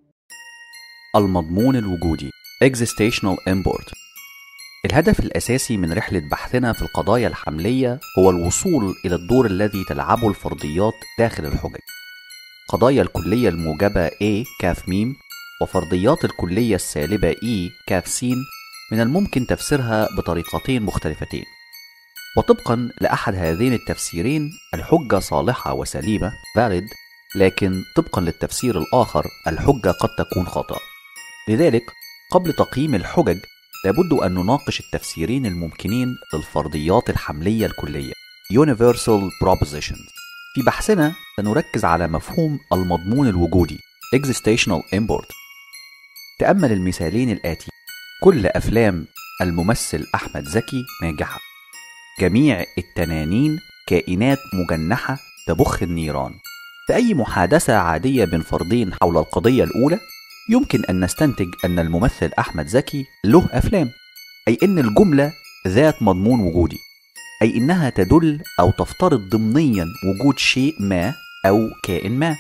المضمون الوجودي Existential Import. الهدف الأساسي من رحلة بحثنا في القضايا الحملية هو الوصول إلى الدور الذي تلعبه الفرضيات داخل الحجج. قضايا الكلية الموجبة A كاف ميم وفرضيات الكلية السالبة E كاف س من الممكن تفسيرها بطريقتين مختلفتين، وطبقا لأحد هذين التفسيرين الحجة صالحة وسليمة valid، لكن طبقا للتفسير الآخر الحجة قد تكون خاطئة. لذلك قبل تقييم الحجج لابد أن نناقش التفسيرين الممكنين للفرضيات الحملية الكلية Universal Propositions. في بحثنا سنركز على مفهوم المضمون الوجودي existential import. تأمل المثالين الآتي: كل أفلام الممثل أحمد زكي ناجحة، جميع التنانين كائنات مجنحة تبخ النيران. في أي محادثة عادية بين فردين حول القضية الأولى يمكن أن نستنتج أن الممثل أحمد زكي له أفلام، أي أن الجملة ذات مضمون وجودي، أي أنها تدل أو تفترض ضمنيا وجود شيء ما أو كائن ما.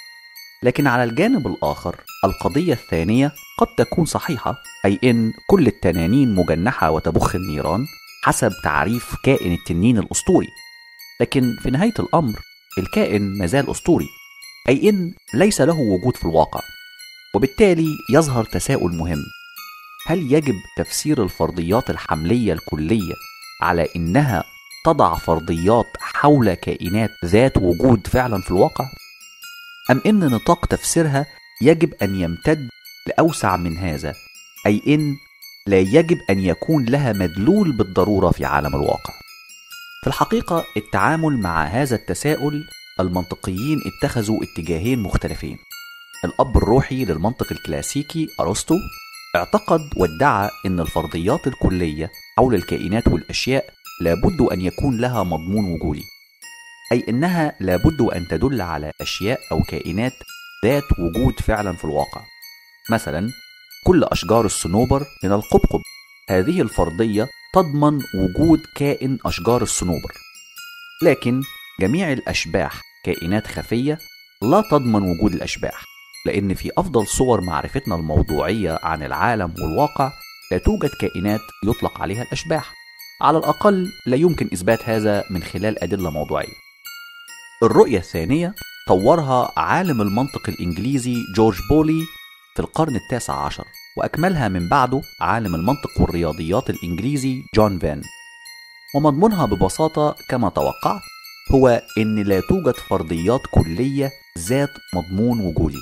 لكن على الجانب الآخر القضية الثانية قد تكون صحيحة، أي أن كل التنانين مجنحة وتبخ النيران حسب تعريف كائن التنين الأسطوري، لكن في نهاية الأمر الكائن مازال أسطوري، أي أن ليس له وجود في الواقع. وبالتالي يظهر تساؤل مهم: هل يجب تفسير الفرضيات الحملية الكلية على إنها تضع فرضيات حول كائنات ذات وجود فعلا في الواقع؟ أم إن نطاق تفسيرها يجب أن يمتد لأوسع من هذا، أي إن لا يجب أن يكون لها مدلول بالضرورة في عالم الواقع؟ في الحقيقة التعامل مع هذا التساؤل المنطقيين اتخذوا اتجاهين مختلفين. الأب الروحي للمنطق الكلاسيكي أرسطو اعتقد وادعى أن الفرضيات الكلية حول الكائنات والأشياء لابد أن يكون لها مضمون وجودي، أي أنها لابد أن تدل على أشياء أو كائنات ذات وجود فعلا في الواقع. مثلا كل أشجار الصنوبر من القبقب، هذه الفرضية تضمن وجود كائن أشجار الصنوبر. لكن جميع الأشباح كائنات خفية لا تضمن وجود الأشباح، لأن في أفضل صور معرفتنا الموضوعية عن العالم والواقع لا توجد كائنات يطلق عليها الأشباح، على الأقل لا يمكن إثبات هذا من خلال أدلة موضوعية. الرؤية الثانية طورها عالم المنطق الإنجليزي جورج بولي في القرن التاسع عشر، وأكملها من بعده عالم المنطق والرياضيات الإنجليزي جون فين. ومضمونها ببساطة كما توقعت هو إن لا توجد فرضيات كلية ذات مضمون وجودي.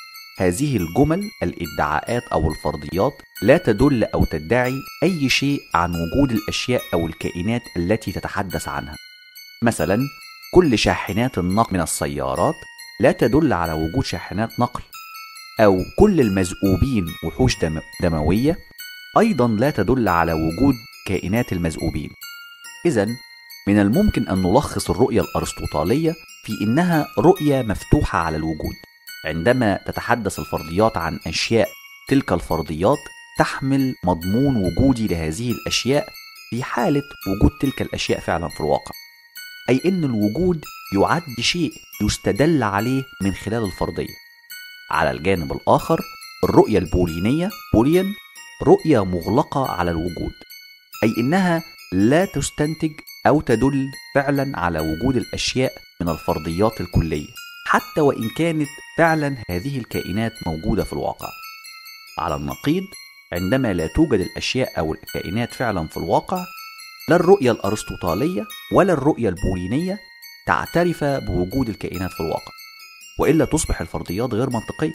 هذه الجمل الادعاءات أو الفرضيات لا تدل أو تدعي أي شيء عن وجود الأشياء أو الكائنات التي تتحدث عنها. مثلا كل شاحنات النقل من السيارات لا تدل على وجود شاحنات نقل، أو كل المذئوبين وحوش دم دموية أيضا لا تدل على وجود كائنات المذئوبين. إذن من الممكن أن نلخص الرؤية الأرسطوطالية في إنها رؤية مفتوحة على الوجود. عندما تتحدث الفرضيات عن أشياء، تلك الفرضيات تحمل مضمون وجودي لهذه الأشياء في حالة وجود تلك الأشياء فعلا في الواقع، أي أن الوجود يعد شيء يستدل عليه من خلال الفرضية. على الجانب الآخر الرؤية البولينية بوليان رؤية مغلقة على الوجود، أي أنها لا تستنتج أو تدل فعلا على وجود الأشياء من الفرضيات الكلية، حتى وإن كانت فعلا هذه الكائنات موجودة في الواقع. على النقيض، عندما لا توجد الأشياء أو الكائنات فعلا في الواقع، لا الرؤية الأرسطوطالية ولا الرؤية البولينية تعترف بوجود الكائنات في الواقع، وإلا تصبح الفرضيات غير منطقية.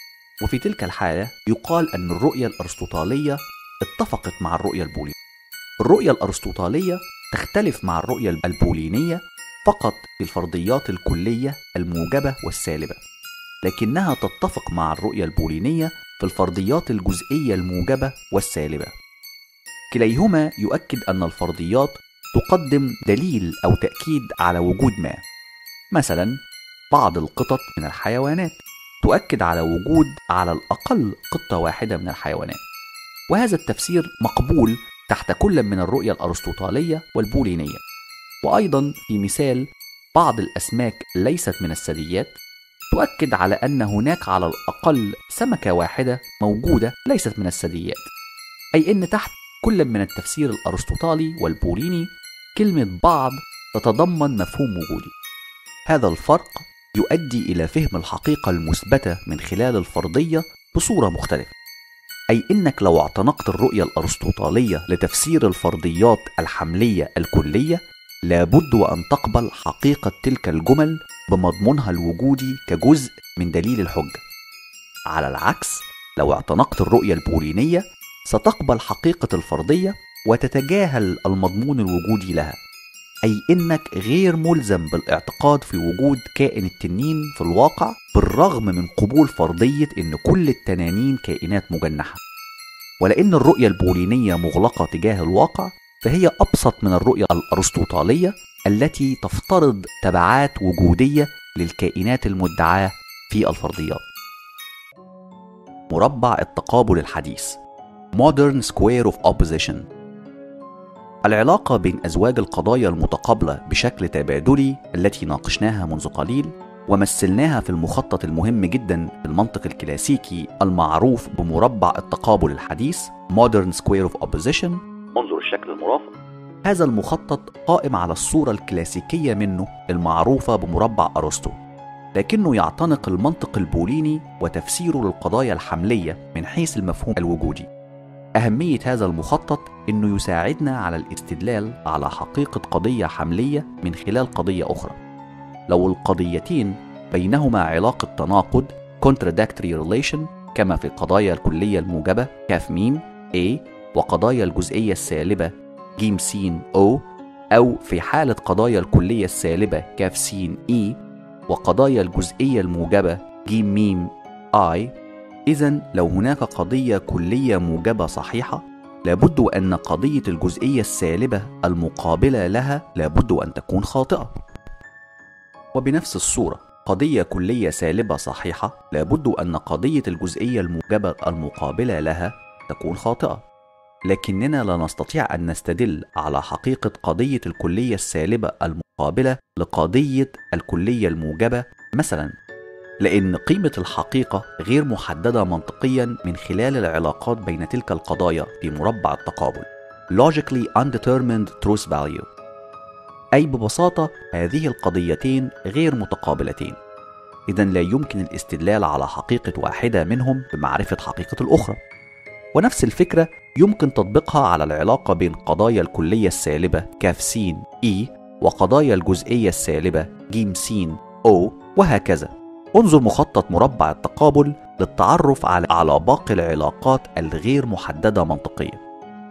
وفي تلك الحالة يقال أن الرؤية الأرسطوطالية اتفقت مع الرؤية البولينية. الرؤية الأرسطوطالية تختلف مع الرؤية البولينية فقط في الفرضيات الكلية الموجبة والسالبة، لكنها تتفق مع الرؤية البولينية في الفرضيات الجزئية الموجبة والسالبة. كليهما يؤكد أن الفرضيات تقدم دليل أو تأكيد على وجود ما. مثلا بعض القطط من الحيوانات تؤكد على وجود على الأقل قطة واحدة من الحيوانات، وهذا التفسير مقبول تحت كل من الرؤية الأرسطوطالية والبولينية. وأيضا في مثال بعض الأسماك ليست من الثدييات تؤكد على أن هناك على الأقل سمكة واحدة موجودة ليست من الثدييات، أي أن تحت كل من التفسير الأرسطوطالي والبوليني كلمة بعض تتضمن مفهوم وجودي. هذا الفرق يؤدي إلى فهم الحقيقة المثبتة من خلال الفرضية بصورة مختلفة، أي أنك لو اعتنقت الرؤية الأرسطوطالية لتفسير الفرضيات الحملية الكلية لابد وأن تقبل حقيقة تلك الجمل بمضمونها الوجودي كجزء من دليل الحجة. على العكس، لو اعتنقت الرؤية البولينية ستقبل حقيقة الفرضية وتتجاهل المضمون الوجودي لها، أي إنك غير ملزم بالاعتقاد في وجود كائن التنين في الواقع، بالرغم من قبول فرضية إن كل التنانين كائنات مجنحة. ولأن الرؤية البولينية مغلقة تجاه الواقع، فهي أبسط من الرؤية الأرسطوطالية التي تفترض تبعات وجودية للكائنات المدعاة في الفرضيات. مربع التقابل الحديث Modern Square of Opposition. العلاقة بين أزواج القضايا المتقابلة بشكل تبادلي التي ناقشناها منذ قليل ومثلناها في المخطط المهم جدا في المنطق الكلاسيكي المعروف بمربع التقابل الحديث Modern Square of Opposition. انظر الشكل المرافق. هذا المخطط قائم على الصورة الكلاسيكية منه المعروفة بمربع أرسطو، لكنه يعتنق المنطق البوليني وتفسيره للقضايا الحملية من حيث المفهوم الوجودي. أهمية هذا المخطط إنه يساعدنا على الاستدلال على حقيقة قضية حملية من خلال قضية أخرى لو القضيتين بينهما علاقة تناقض contradictory relation، كما في قضايا الكلية الموجبة كاف ميم A وقضايا الجزئية السالبة جيم سين O، أو في حالة قضايا الكلية السالبة كاف سين E وقضايا الجزئية الموجبة جيم ميم I. إذن لو هناك قضية كلية موجبة صحيحة، لابد أن قضية الجزئية السالبة المقابلة لها لابد أن تكون خاطئة. وبنفس الصورة قضية كلية سالبة صحيحة لابد أن قضية الجزئية الموجبة المقابلة لها تكون خاطئة. لكننا لا نستطيع أن نستدل على حقيقة قضية الكلية السالبة المقابلة لقضية الكلية الموجبة مثلا، لأن قيمة الحقيقة غير محددة منطقيا من خلال العلاقات بين تلك القضايا في مربع التقابل logically undetermined truth value. أي ببساطة هذه القضيتين غير متقابلتين، إذن لا يمكن الاستدلال على حقيقة واحدة منهم بمعرفة حقيقة الأخرى. ونفس الفكرة يمكن تطبيقها على العلاقة بين قضايا الكلية السالبة كاف سين E وقضايا الجزئية السالبة جيم سين O وهكذا. انظر مخطط مربع التقابل للتعرف على على باقي العلاقات الغير محددة منطقيا.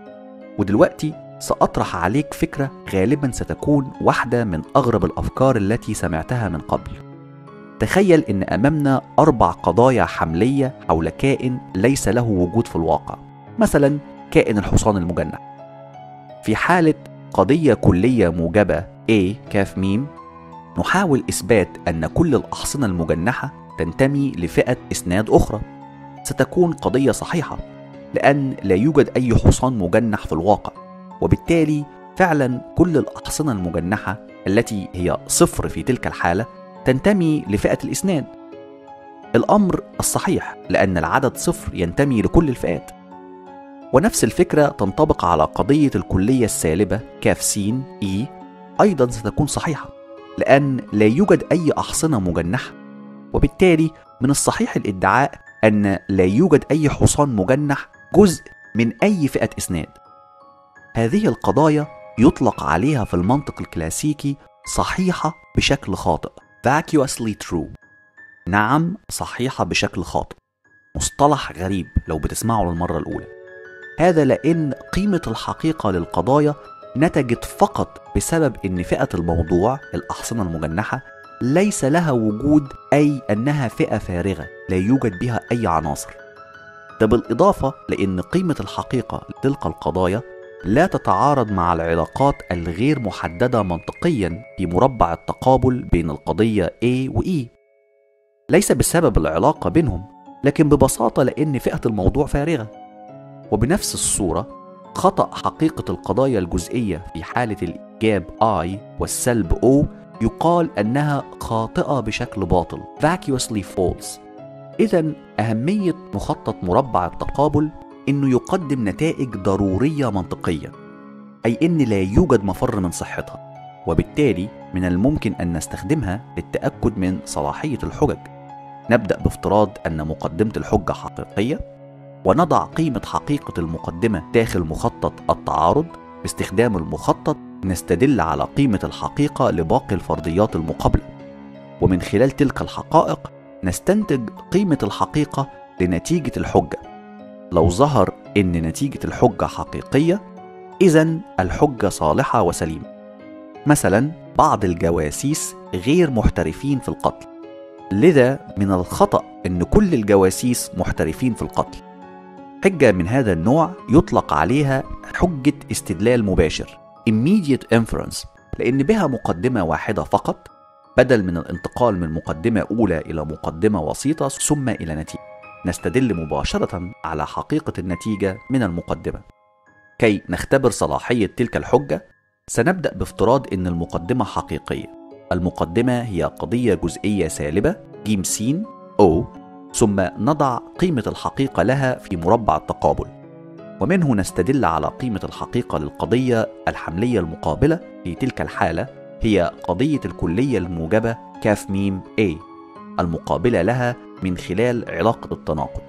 ودلوقتي سأطرح عليك فكرة غالبا ستكون واحدة من أغرب الأفكار التي سمعتها من قبل. تخيل إن أمامنا أربع قضايا حملية حول كائن ليس له وجود في الواقع، مثلا كائن الحصان المجنح. في حالة قضية كلية موجبة A كاف ميم، نحاول إثبات أن كل الأحصنة المجنحة تنتمي لفئة إسناد أخرى. ستكون قضية صحيحة لأن لا يوجد أي حصان مجنح في الواقع، وبالتالي فعلا كل الأحصنة المجنحة التي هي صفر في تلك الحالة تنتمي لفئة الإسناد. الأمر الصحيح لأن العدد صفر ينتمي لكل الفئات. ونفس الفكرة تنطبق على قضية الكلية السالبة كاف سين E، أيضا ستكون صحيحة لأن لا يوجد أي أحصنة مجنحة، وبالتالي من الصحيح الادعاء أن لا يوجد أي حصان مجنح جزء من أي فئة إسناد. هذه القضايا يطلق عليها في المنطق الكلاسيكي صحيحة بشكل خاطئ vacuously true. نعم، صحيحة بشكل خاطئ، مصطلح غريب لو بتسمعه للمرة الأولى. هذا لأن قيمة الحقيقة للقضايا نتجت فقط بسبب أن فئة الموضوع الأحصنة المجنحة ليس لها وجود، أي أنها فئة فارغة لا يوجد بها أي عناصر. ده بالإضافة لأن قيمة الحقيقة لتلك القضايا لا تتعارض مع العلاقات الغير محددة منطقيا في مربع التقابل بين القضية A و E، ليس بسبب العلاقة بينهم، لكن ببساطة لأن فئة الموضوع فارغة. وبنفس الصورة خطأ حقيقة القضايا الجزئية في حالة الإيجاب I والسلب O يقال أنها خاطئة بشكل باطل vacuously false. إذن أهمية مخطط مربع التقابل إنه يقدم نتائج ضرورية منطقية، أي إن لا يوجد مفر من صحتها، وبالتالي من الممكن أن نستخدمها للتأكد من صلاحية الحجج. نبدأ بافتراض أن مقدمة الحجة حقيقية، ونضع قيمة حقيقة المقدمة داخل مخطط التعارض. باستخدام المخطط نستدل على قيمة الحقيقة لباقي الفرضيات المقابلة، ومن خلال تلك الحقائق نستنتج قيمة الحقيقة لنتيجة الحجة. لو ظهر إن نتيجة الحجة حقيقية، إذن الحجة صالحة وسليمة. مثلا بعض الجواسيس غير محترفين في القتل، لذا من الخطأ أن كل الجواسيس محترفين في القتل. حجة من هذا النوع يطلق عليها حجة استدلال مباشر immediate inference، لأن بها مقدمة واحدة فقط بدل من الانتقال من مقدمة أولى إلى مقدمة وسيطة ثم إلى نتيجة. نستدل مباشرة على حقيقة النتيجة من المقدمة. كي نختبر صلاحية تلك الحجة سنبدأ بافتراض أن المقدمة حقيقية. المقدمة هي قضية جزئية سالبة ج س O، ثم نضع قيمة الحقيقة لها في مربع التقابل، ومنه نستدل على قيمة الحقيقة للقضية الحملية المقابلة. في تلك الحالة هي قضية الكلية الموجبة كاف ميم A المقابلة لها من خلال علاقة التناقض.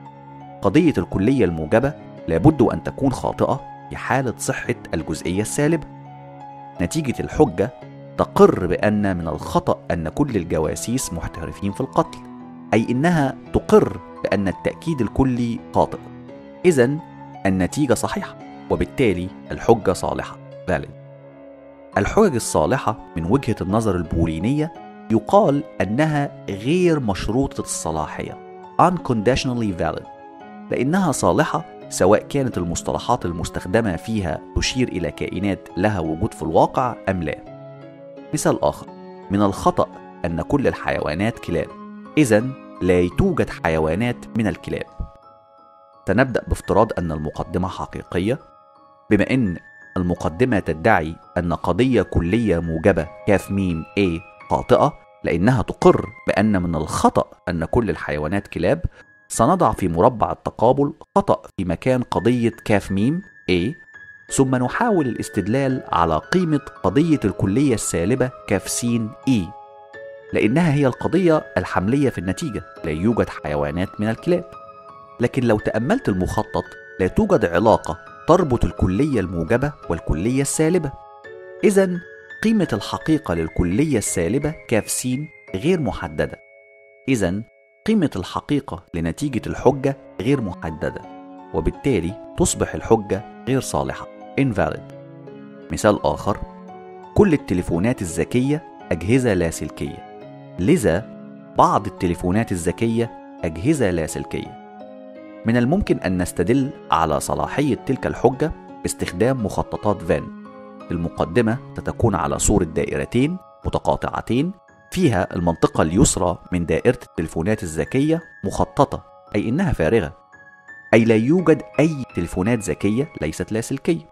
قضية الكلية الموجبة لابد أن تكون خاطئة في حالة صحة الجزئية السالبة. نتيجة الحجة تقر بأن من الخطأ أن كل الجواسيس محترفين في القتل، أي إنها تقر بأن التأكيد الكلي خاطئ. إذن النتيجة صحيحة، وبالتالي الحجة صالحة valid. الحجج الصالحة من وجهة النظر البولينية يقال أنها غير مشروطة الصلاحية unconditionally valid، لأنها صالحة سواء كانت المصطلحات المستخدمة فيها تشير إلى كائنات لها وجود في الواقع أم لا. مثال آخر، من الخطأ أن كل الحيوانات كلاب، إذن لا توجد حيوانات من الكلاب. سنبدأ بافتراض أن المقدمة حقيقية، بما أن المقدمة تدعي أن قضية كلية موجبة كاف ميم A خاطئة لأنها تقر بأن من الخطأ أن كل الحيوانات كلاب. سنضع في مربع التقابل خطأ في مكان قضية كاف ميم A، ثم نحاول الاستدلال على قيمة قضية الكلية السالبة كاف سين E، لأنها هي القضية الحملية في النتيجة. لا يوجد حيوانات من الكلاب. لكن لو تأملت المخطط لا توجد علاقة تربط الكلية الموجبة والكلية السالبة. إذن قيمة الحقيقة للكلية السالبة كاف سين غير محددة. إذن قيمة الحقيقة لنتيجة الحجة غير محددة، وبالتالي تصبح الحجة غير صالحة invalid. مثال آخر، كل التليفونات الذكية أجهزة لاسلكية، لذا بعض التليفونات الذكية أجهزة لاسلكية. من الممكن أن نستدل على صلاحية تلك الحجة باستخدام مخططات فين. المقدمة ستكون على صورة دائرتين متقاطعتين فيها المنطقة اليسرى من دائرة التليفونات الذكية مخططة، أي إنها فارغة، أي لا يوجد أي تليفونات ذكية ليست لاسلكية.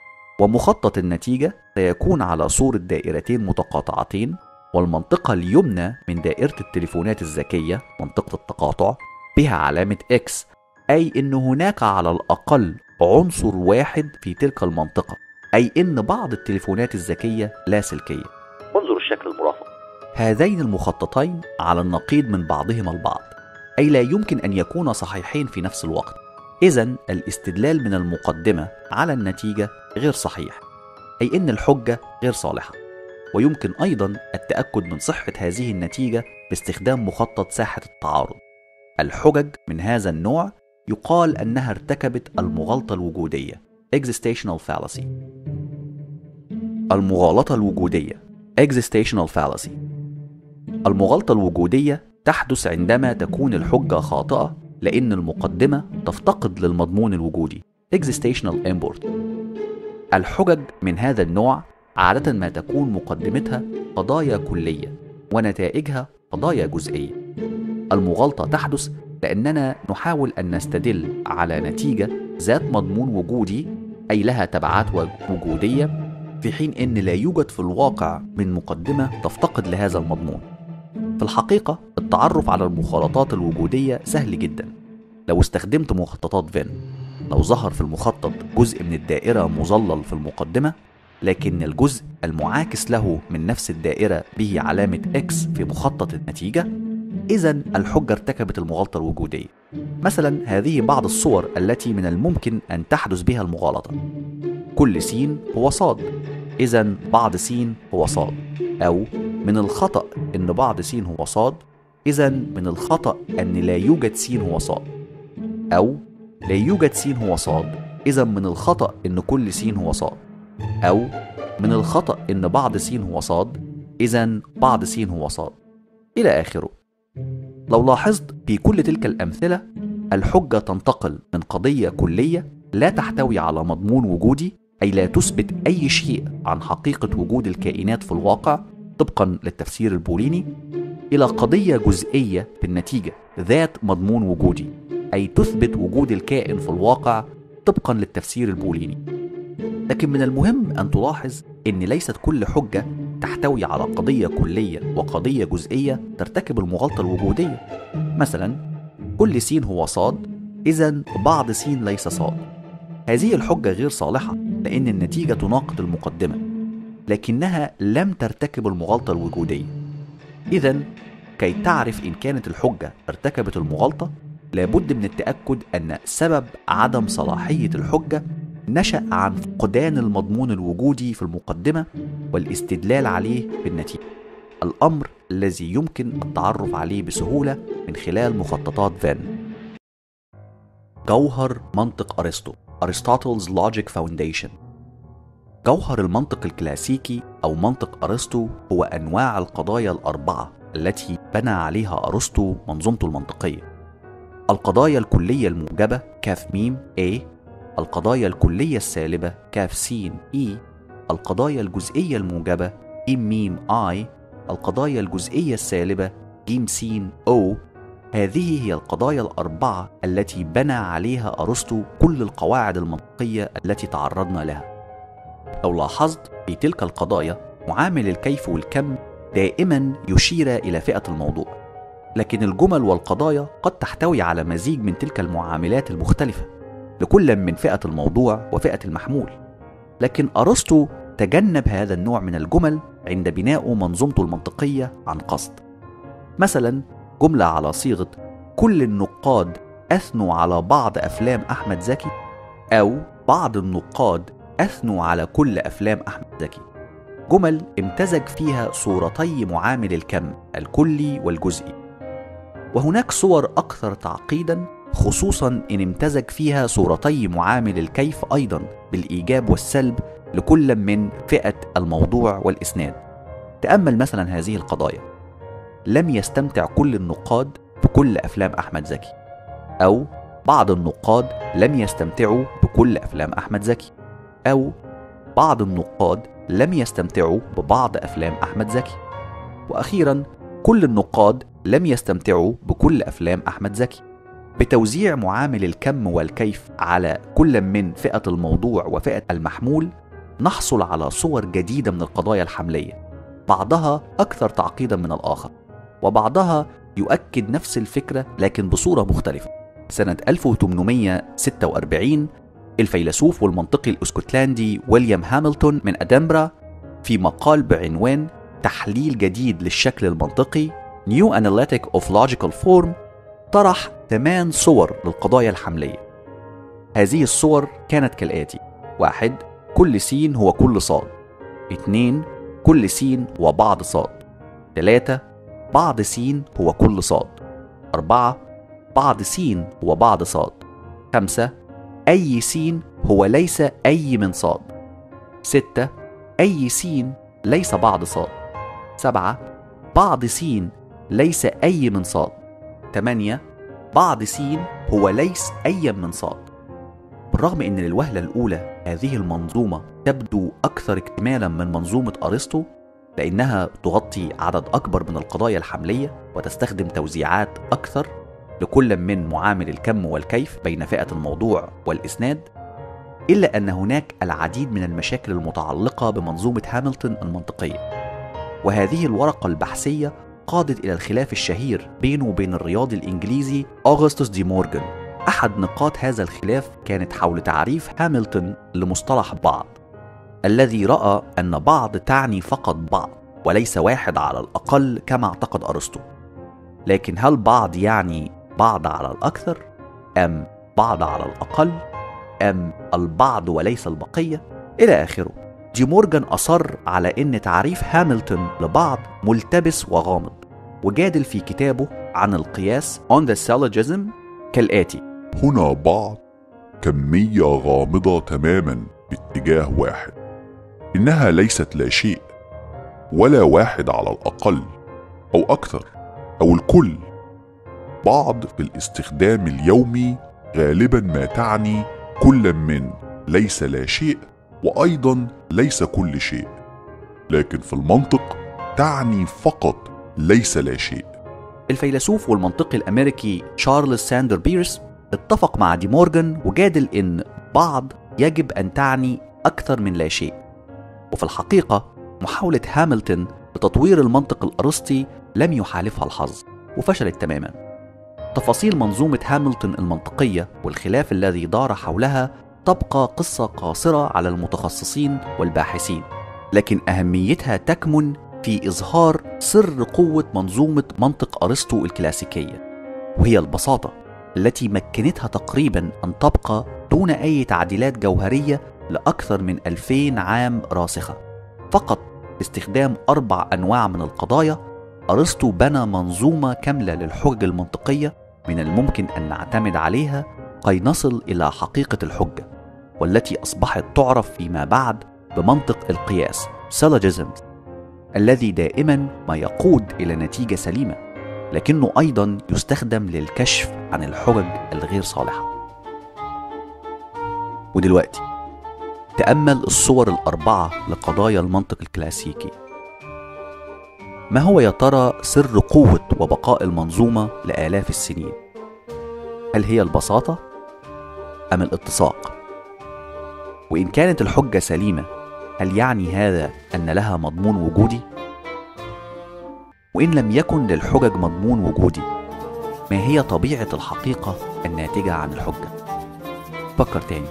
ومخطط النتيجة سيكون على صورة دائرتين متقاطعتين، والمنطقة اليمنى من دائرة التليفونات الذكية منطقة التقاطع بها علامة X، أي إن هناك على الأقل عنصر واحد في تلك المنطقة، أي إن بعض التليفونات الذكية لاسلكية. انظر الشكل المرافق. هذين المخططين على النقيض من بعضهما البعض، أي لا يمكن أن يكونا صحيحين في نفس الوقت. إذن الاستدلال من المقدمة على النتيجة غير صحيح، أي إن الحجة غير صالحة. ويمكن أيضا التأكد من صحة هذه النتيجة باستخدام مخطط ساحة التعارض. الحجج من هذا النوع يقال أنها ارتكبت المغالطة الوجودية existential fallacy. المغالطة الوجودية existential fallacy. المغالطة الوجودية تحدث عندما تكون الحجة خاطئة لأن المقدمة تفتقد للمضمون الوجودي existential import. الحجج من هذا النوع عادة ما تكون مقدمتها قضايا كلية ونتائجها قضايا جزئية. المغالطة تحدث لأننا نحاول أن نستدل على نتيجة ذات مضمون وجودي، أي لها تبعات وجودية، في حين أن لا يوجد في الواقع من مقدمة تفتقد لهذا المضمون. في الحقيقة التعرف على المخالطات الوجودية سهل جدا لو استخدمت مخططات فين. لو ظهر في المخطط جزء من الدائرة مظلل في المقدمة، لكن الجزء المعاكس له من نفس الدائرة به علامة X في مخطط النتيجة، إذن الحجة ارتكبت المغالطة الوجودية. مثلا هذه بعض الصور التي من الممكن أن تحدث بها المغالطة. كل س هو صاد، إذن بعض س هو صاد. أو من الخطأ أن بعض س هو صاد، إذن من الخطأ أن لا يوجد س هو صاد. أو لا يوجد س هو صاد، إذن من الخطأ أن كل س هو صاد. أو من الخطأ إن بعض س هو صاد، إذن بعض س هو صاد، إلى آخره. لو لاحظت في كل تلك الأمثلة الحجة تنتقل من قضية كلية لا تحتوي على مضمون وجودي، أي لا تثبت أي شيء عن حقيقة وجود الكائنات في الواقع طبقا للتفسير البوليني، إلى قضية جزئية في النتيجة ذات مضمون وجودي، أي تثبت وجود الكائن في الواقع طبقا للتفسير البوليني. لكن من المهم أن تلاحظ أن ليست كل حجة تحتوي على قضية كلية وقضية جزئية ترتكب المغالطة الوجودية. مثلا كل س هو صاد، إذن بعض س ليس صاد. هذه الحجة غير صالحة لأن النتيجة تناقض المقدمة، لكنها لم ترتكب المغالطة الوجودية. إذن كي تعرف إن كانت الحجة ارتكبت المغالطة لابد من التأكد أن سبب عدم صلاحية الحجة نشأ عن فقدان المضمون الوجودي في المقدمة والاستدلال عليه في النتيجة، الأمر الذي يمكن التعرف عليه بسهولة من خلال مخططات فين. جوهر منطق أرسطو Aristotle's Logic Foundation. جوهر المنطق الكلاسيكي أو منطق أرسطو هو أنواع القضايا الأربعة التي بنى عليها أرسطو منظومته المنطقية: القضايا الكلية الموجبة كاف ميم A، القضايا الكلية السالبة كاف سين E، القضايا الجزئية الموجبة جيم ميم I، القضايا الجزئية السالبة جيم سين O. هذه هي القضايا الأربعة التي بنى عليها أرسطو كل القواعد المنطقية التي تعرضنا لها. لو لاحظت في تلك القضايا معامل الكيف والكم دائما يشير إلى فئة الموضوع، لكن الجمل والقضايا قد تحتوي على مزيج من تلك المعاملات المختلفة لكل من فئة الموضوع وفئة المحمول. لكن أرسطو تجنب هذا النوع من الجمل عند بناء منظومته المنطقية عن قصد. مثلا جملة على صيغة كل النقاد أثنوا على بعض أفلام أحمد زكي، أو بعض النقاد أثنوا على كل أفلام أحمد زكي، جمل امتزج فيها صورتي معامل الكم الكلي والجزئي. وهناك صور أكثر تعقيدا، خصوصا إن امتزج فيها صورتي معامل الكيف أيضا بالإيجاب والسلب لكل من فئة الموضوع والإسناد. تأمل مثلا هذه القضايا: لم يستمتع كل النقاد بكل أفلام أحمد زكي، أو بعض النقاد لم يستمتعوا بكل أفلام أحمد زكي، أو بعض النقاد لم يستمتعوا ببعض أفلام أحمد زكي، وأخيرا كل النقاد لم يستمتعوا بكل أفلام أحمد زكي. بتوزيع معامل الكم والكيف على كل من فئة الموضوع وفئة المحمول نحصل على صور جديدة من القضايا الحملية، بعضها أكثر تعقيدا من الآخر، وبعضها يؤكد نفس الفكرة لكن بصورة مختلفة. سنة ألف وثمانمائة وستة وأربعين الفيلسوف والمنطقي الاسكتلندي ويليام هاملتون من أدنبرا في مقال بعنوان تحليل جديد للشكل المنطقي New Analytic of Logical Form طرح ثمان صور للقضايا الحملية. هذه الصور كانت كالآتي: واحد، كل س هو كل صاد. اثنين، كل س هو بعض صاد. ثلاثة، بعض س هو كل صاد. أربعة، بعض س هو بعض صاد. خمسة، أي س هو ليس أي من صاد. ستة، أي س ليس بعض صاد. سبعة، بعض س ليس أي من صاد. ثمانية، بعض س هو ليس أي من صاد. بالرغم أن للوهلة الأولى هذه المنظومة تبدو أكثر اكتمالا من منظومة أرسطو، لأنها تغطي عدد أكبر من القضايا الحملية وتستخدم توزيعات أكثر لكل من معامل الكم والكيف بين فئة الموضوع والإسناد، إلا أن هناك العديد من المشاكل المتعلقة بمنظومة هاملتون المنطقية. وهذه الورقة البحثية قادت إلى الخلاف الشهير بينه وبين الرياضي الإنجليزي أغسطس دي مورغان. أحد نقاط هذا الخلاف كانت حول تعريف هاملتون لمصطلح بعض، الذي رأى أن بعض تعني فقط بعض وليس واحد على الأقل كما اعتقد أرسطو. لكن هل بعض يعني بعض على الأكثر، أم بعض على الأقل، أم البعض وليس البقية، إلى آخره؟ دي مورغان أصر على أن تعريف هاملتون لبعض ملتبس وغامض، وجادل في كتابه عن القياس On the Syllogism كالآتي: هنا بعض كمية غامضة تماما باتجاه واحد، إنها ليست لا شيء ولا واحد على الأقل أو أكثر أو الكل. بعض في الاستخدام اليومي غالبا ما تعني كل من ليس لا شيء وأيضا ليس كل شيء، لكن في المنطق تعني فقط ليس لا شيء. الفيلسوف والمنطقي الأمريكي تشارلز ساندر بيرس اتفق مع دي مورجان وجادل إن بعض يجب أن تعني أكثر من لا شيء. وفي الحقيقة محاولة هاملتون لتطوير المنطق الأرسطي لم يحالفها الحظ وفشلت تماما. تفاصيل منظومة هاملتون المنطقية والخلاف الذي دار حولها تبقى قصة قاصرة على المتخصصين والباحثين، لكن أهميتها تكمن في إظهار سر قوة منظومة منطق أرسطو الكلاسيكية، وهي البساطة التي مكنتها تقريبا أن تبقى دون أي تعديلات جوهرية لأكثر من ألفين عام راسخة. فقط باستخدام أربع أنواع من القضايا أرسطو بنى منظومة كاملة للحجج المنطقية من الممكن أن نعتمد عليها كي نصل إلى حقيقة الحجة، والتي أصبحت تعرف فيما بعد بمنطق القياس syllogisms، الذي دائما ما يقود إلى نتيجة سليمة، لكنه أيضا يستخدم للكشف عن الحجج الغير صالحة. ودلوقتي تأمل الصور الأربعة لقضايا المنطق الكلاسيكي. ما هو يا ترى سر قوة وبقاء المنظومة لآلاف السنين؟ هل هي البساطة أم الاتساق؟ وإن كانت الحجة سليمة، هل يعني هذا أن لها مضمون وجودي؟ وإن لم يكن للحجج مضمون وجودي، ما هي طبيعة الحقيقة الناتجة عن الحجة؟ فكر تاني.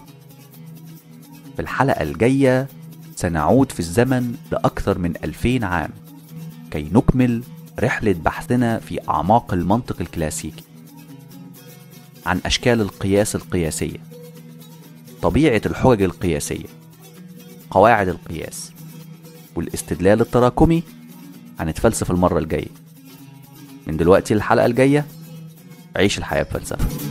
في الحلقة الجاية سنعود في الزمن لأكثر من ألفين عام كي نكمل رحلة بحثنا في أعماق المنطق الكلاسيكي، عن أشكال القياس القياسية، طبيعة الحجج القياسية، قواعد القياس، والاستدلال التراكمي. هنتفلسف المرة الجاية. من دلوقتي للحلقة الجاية، عيش الحياة بفلسفة.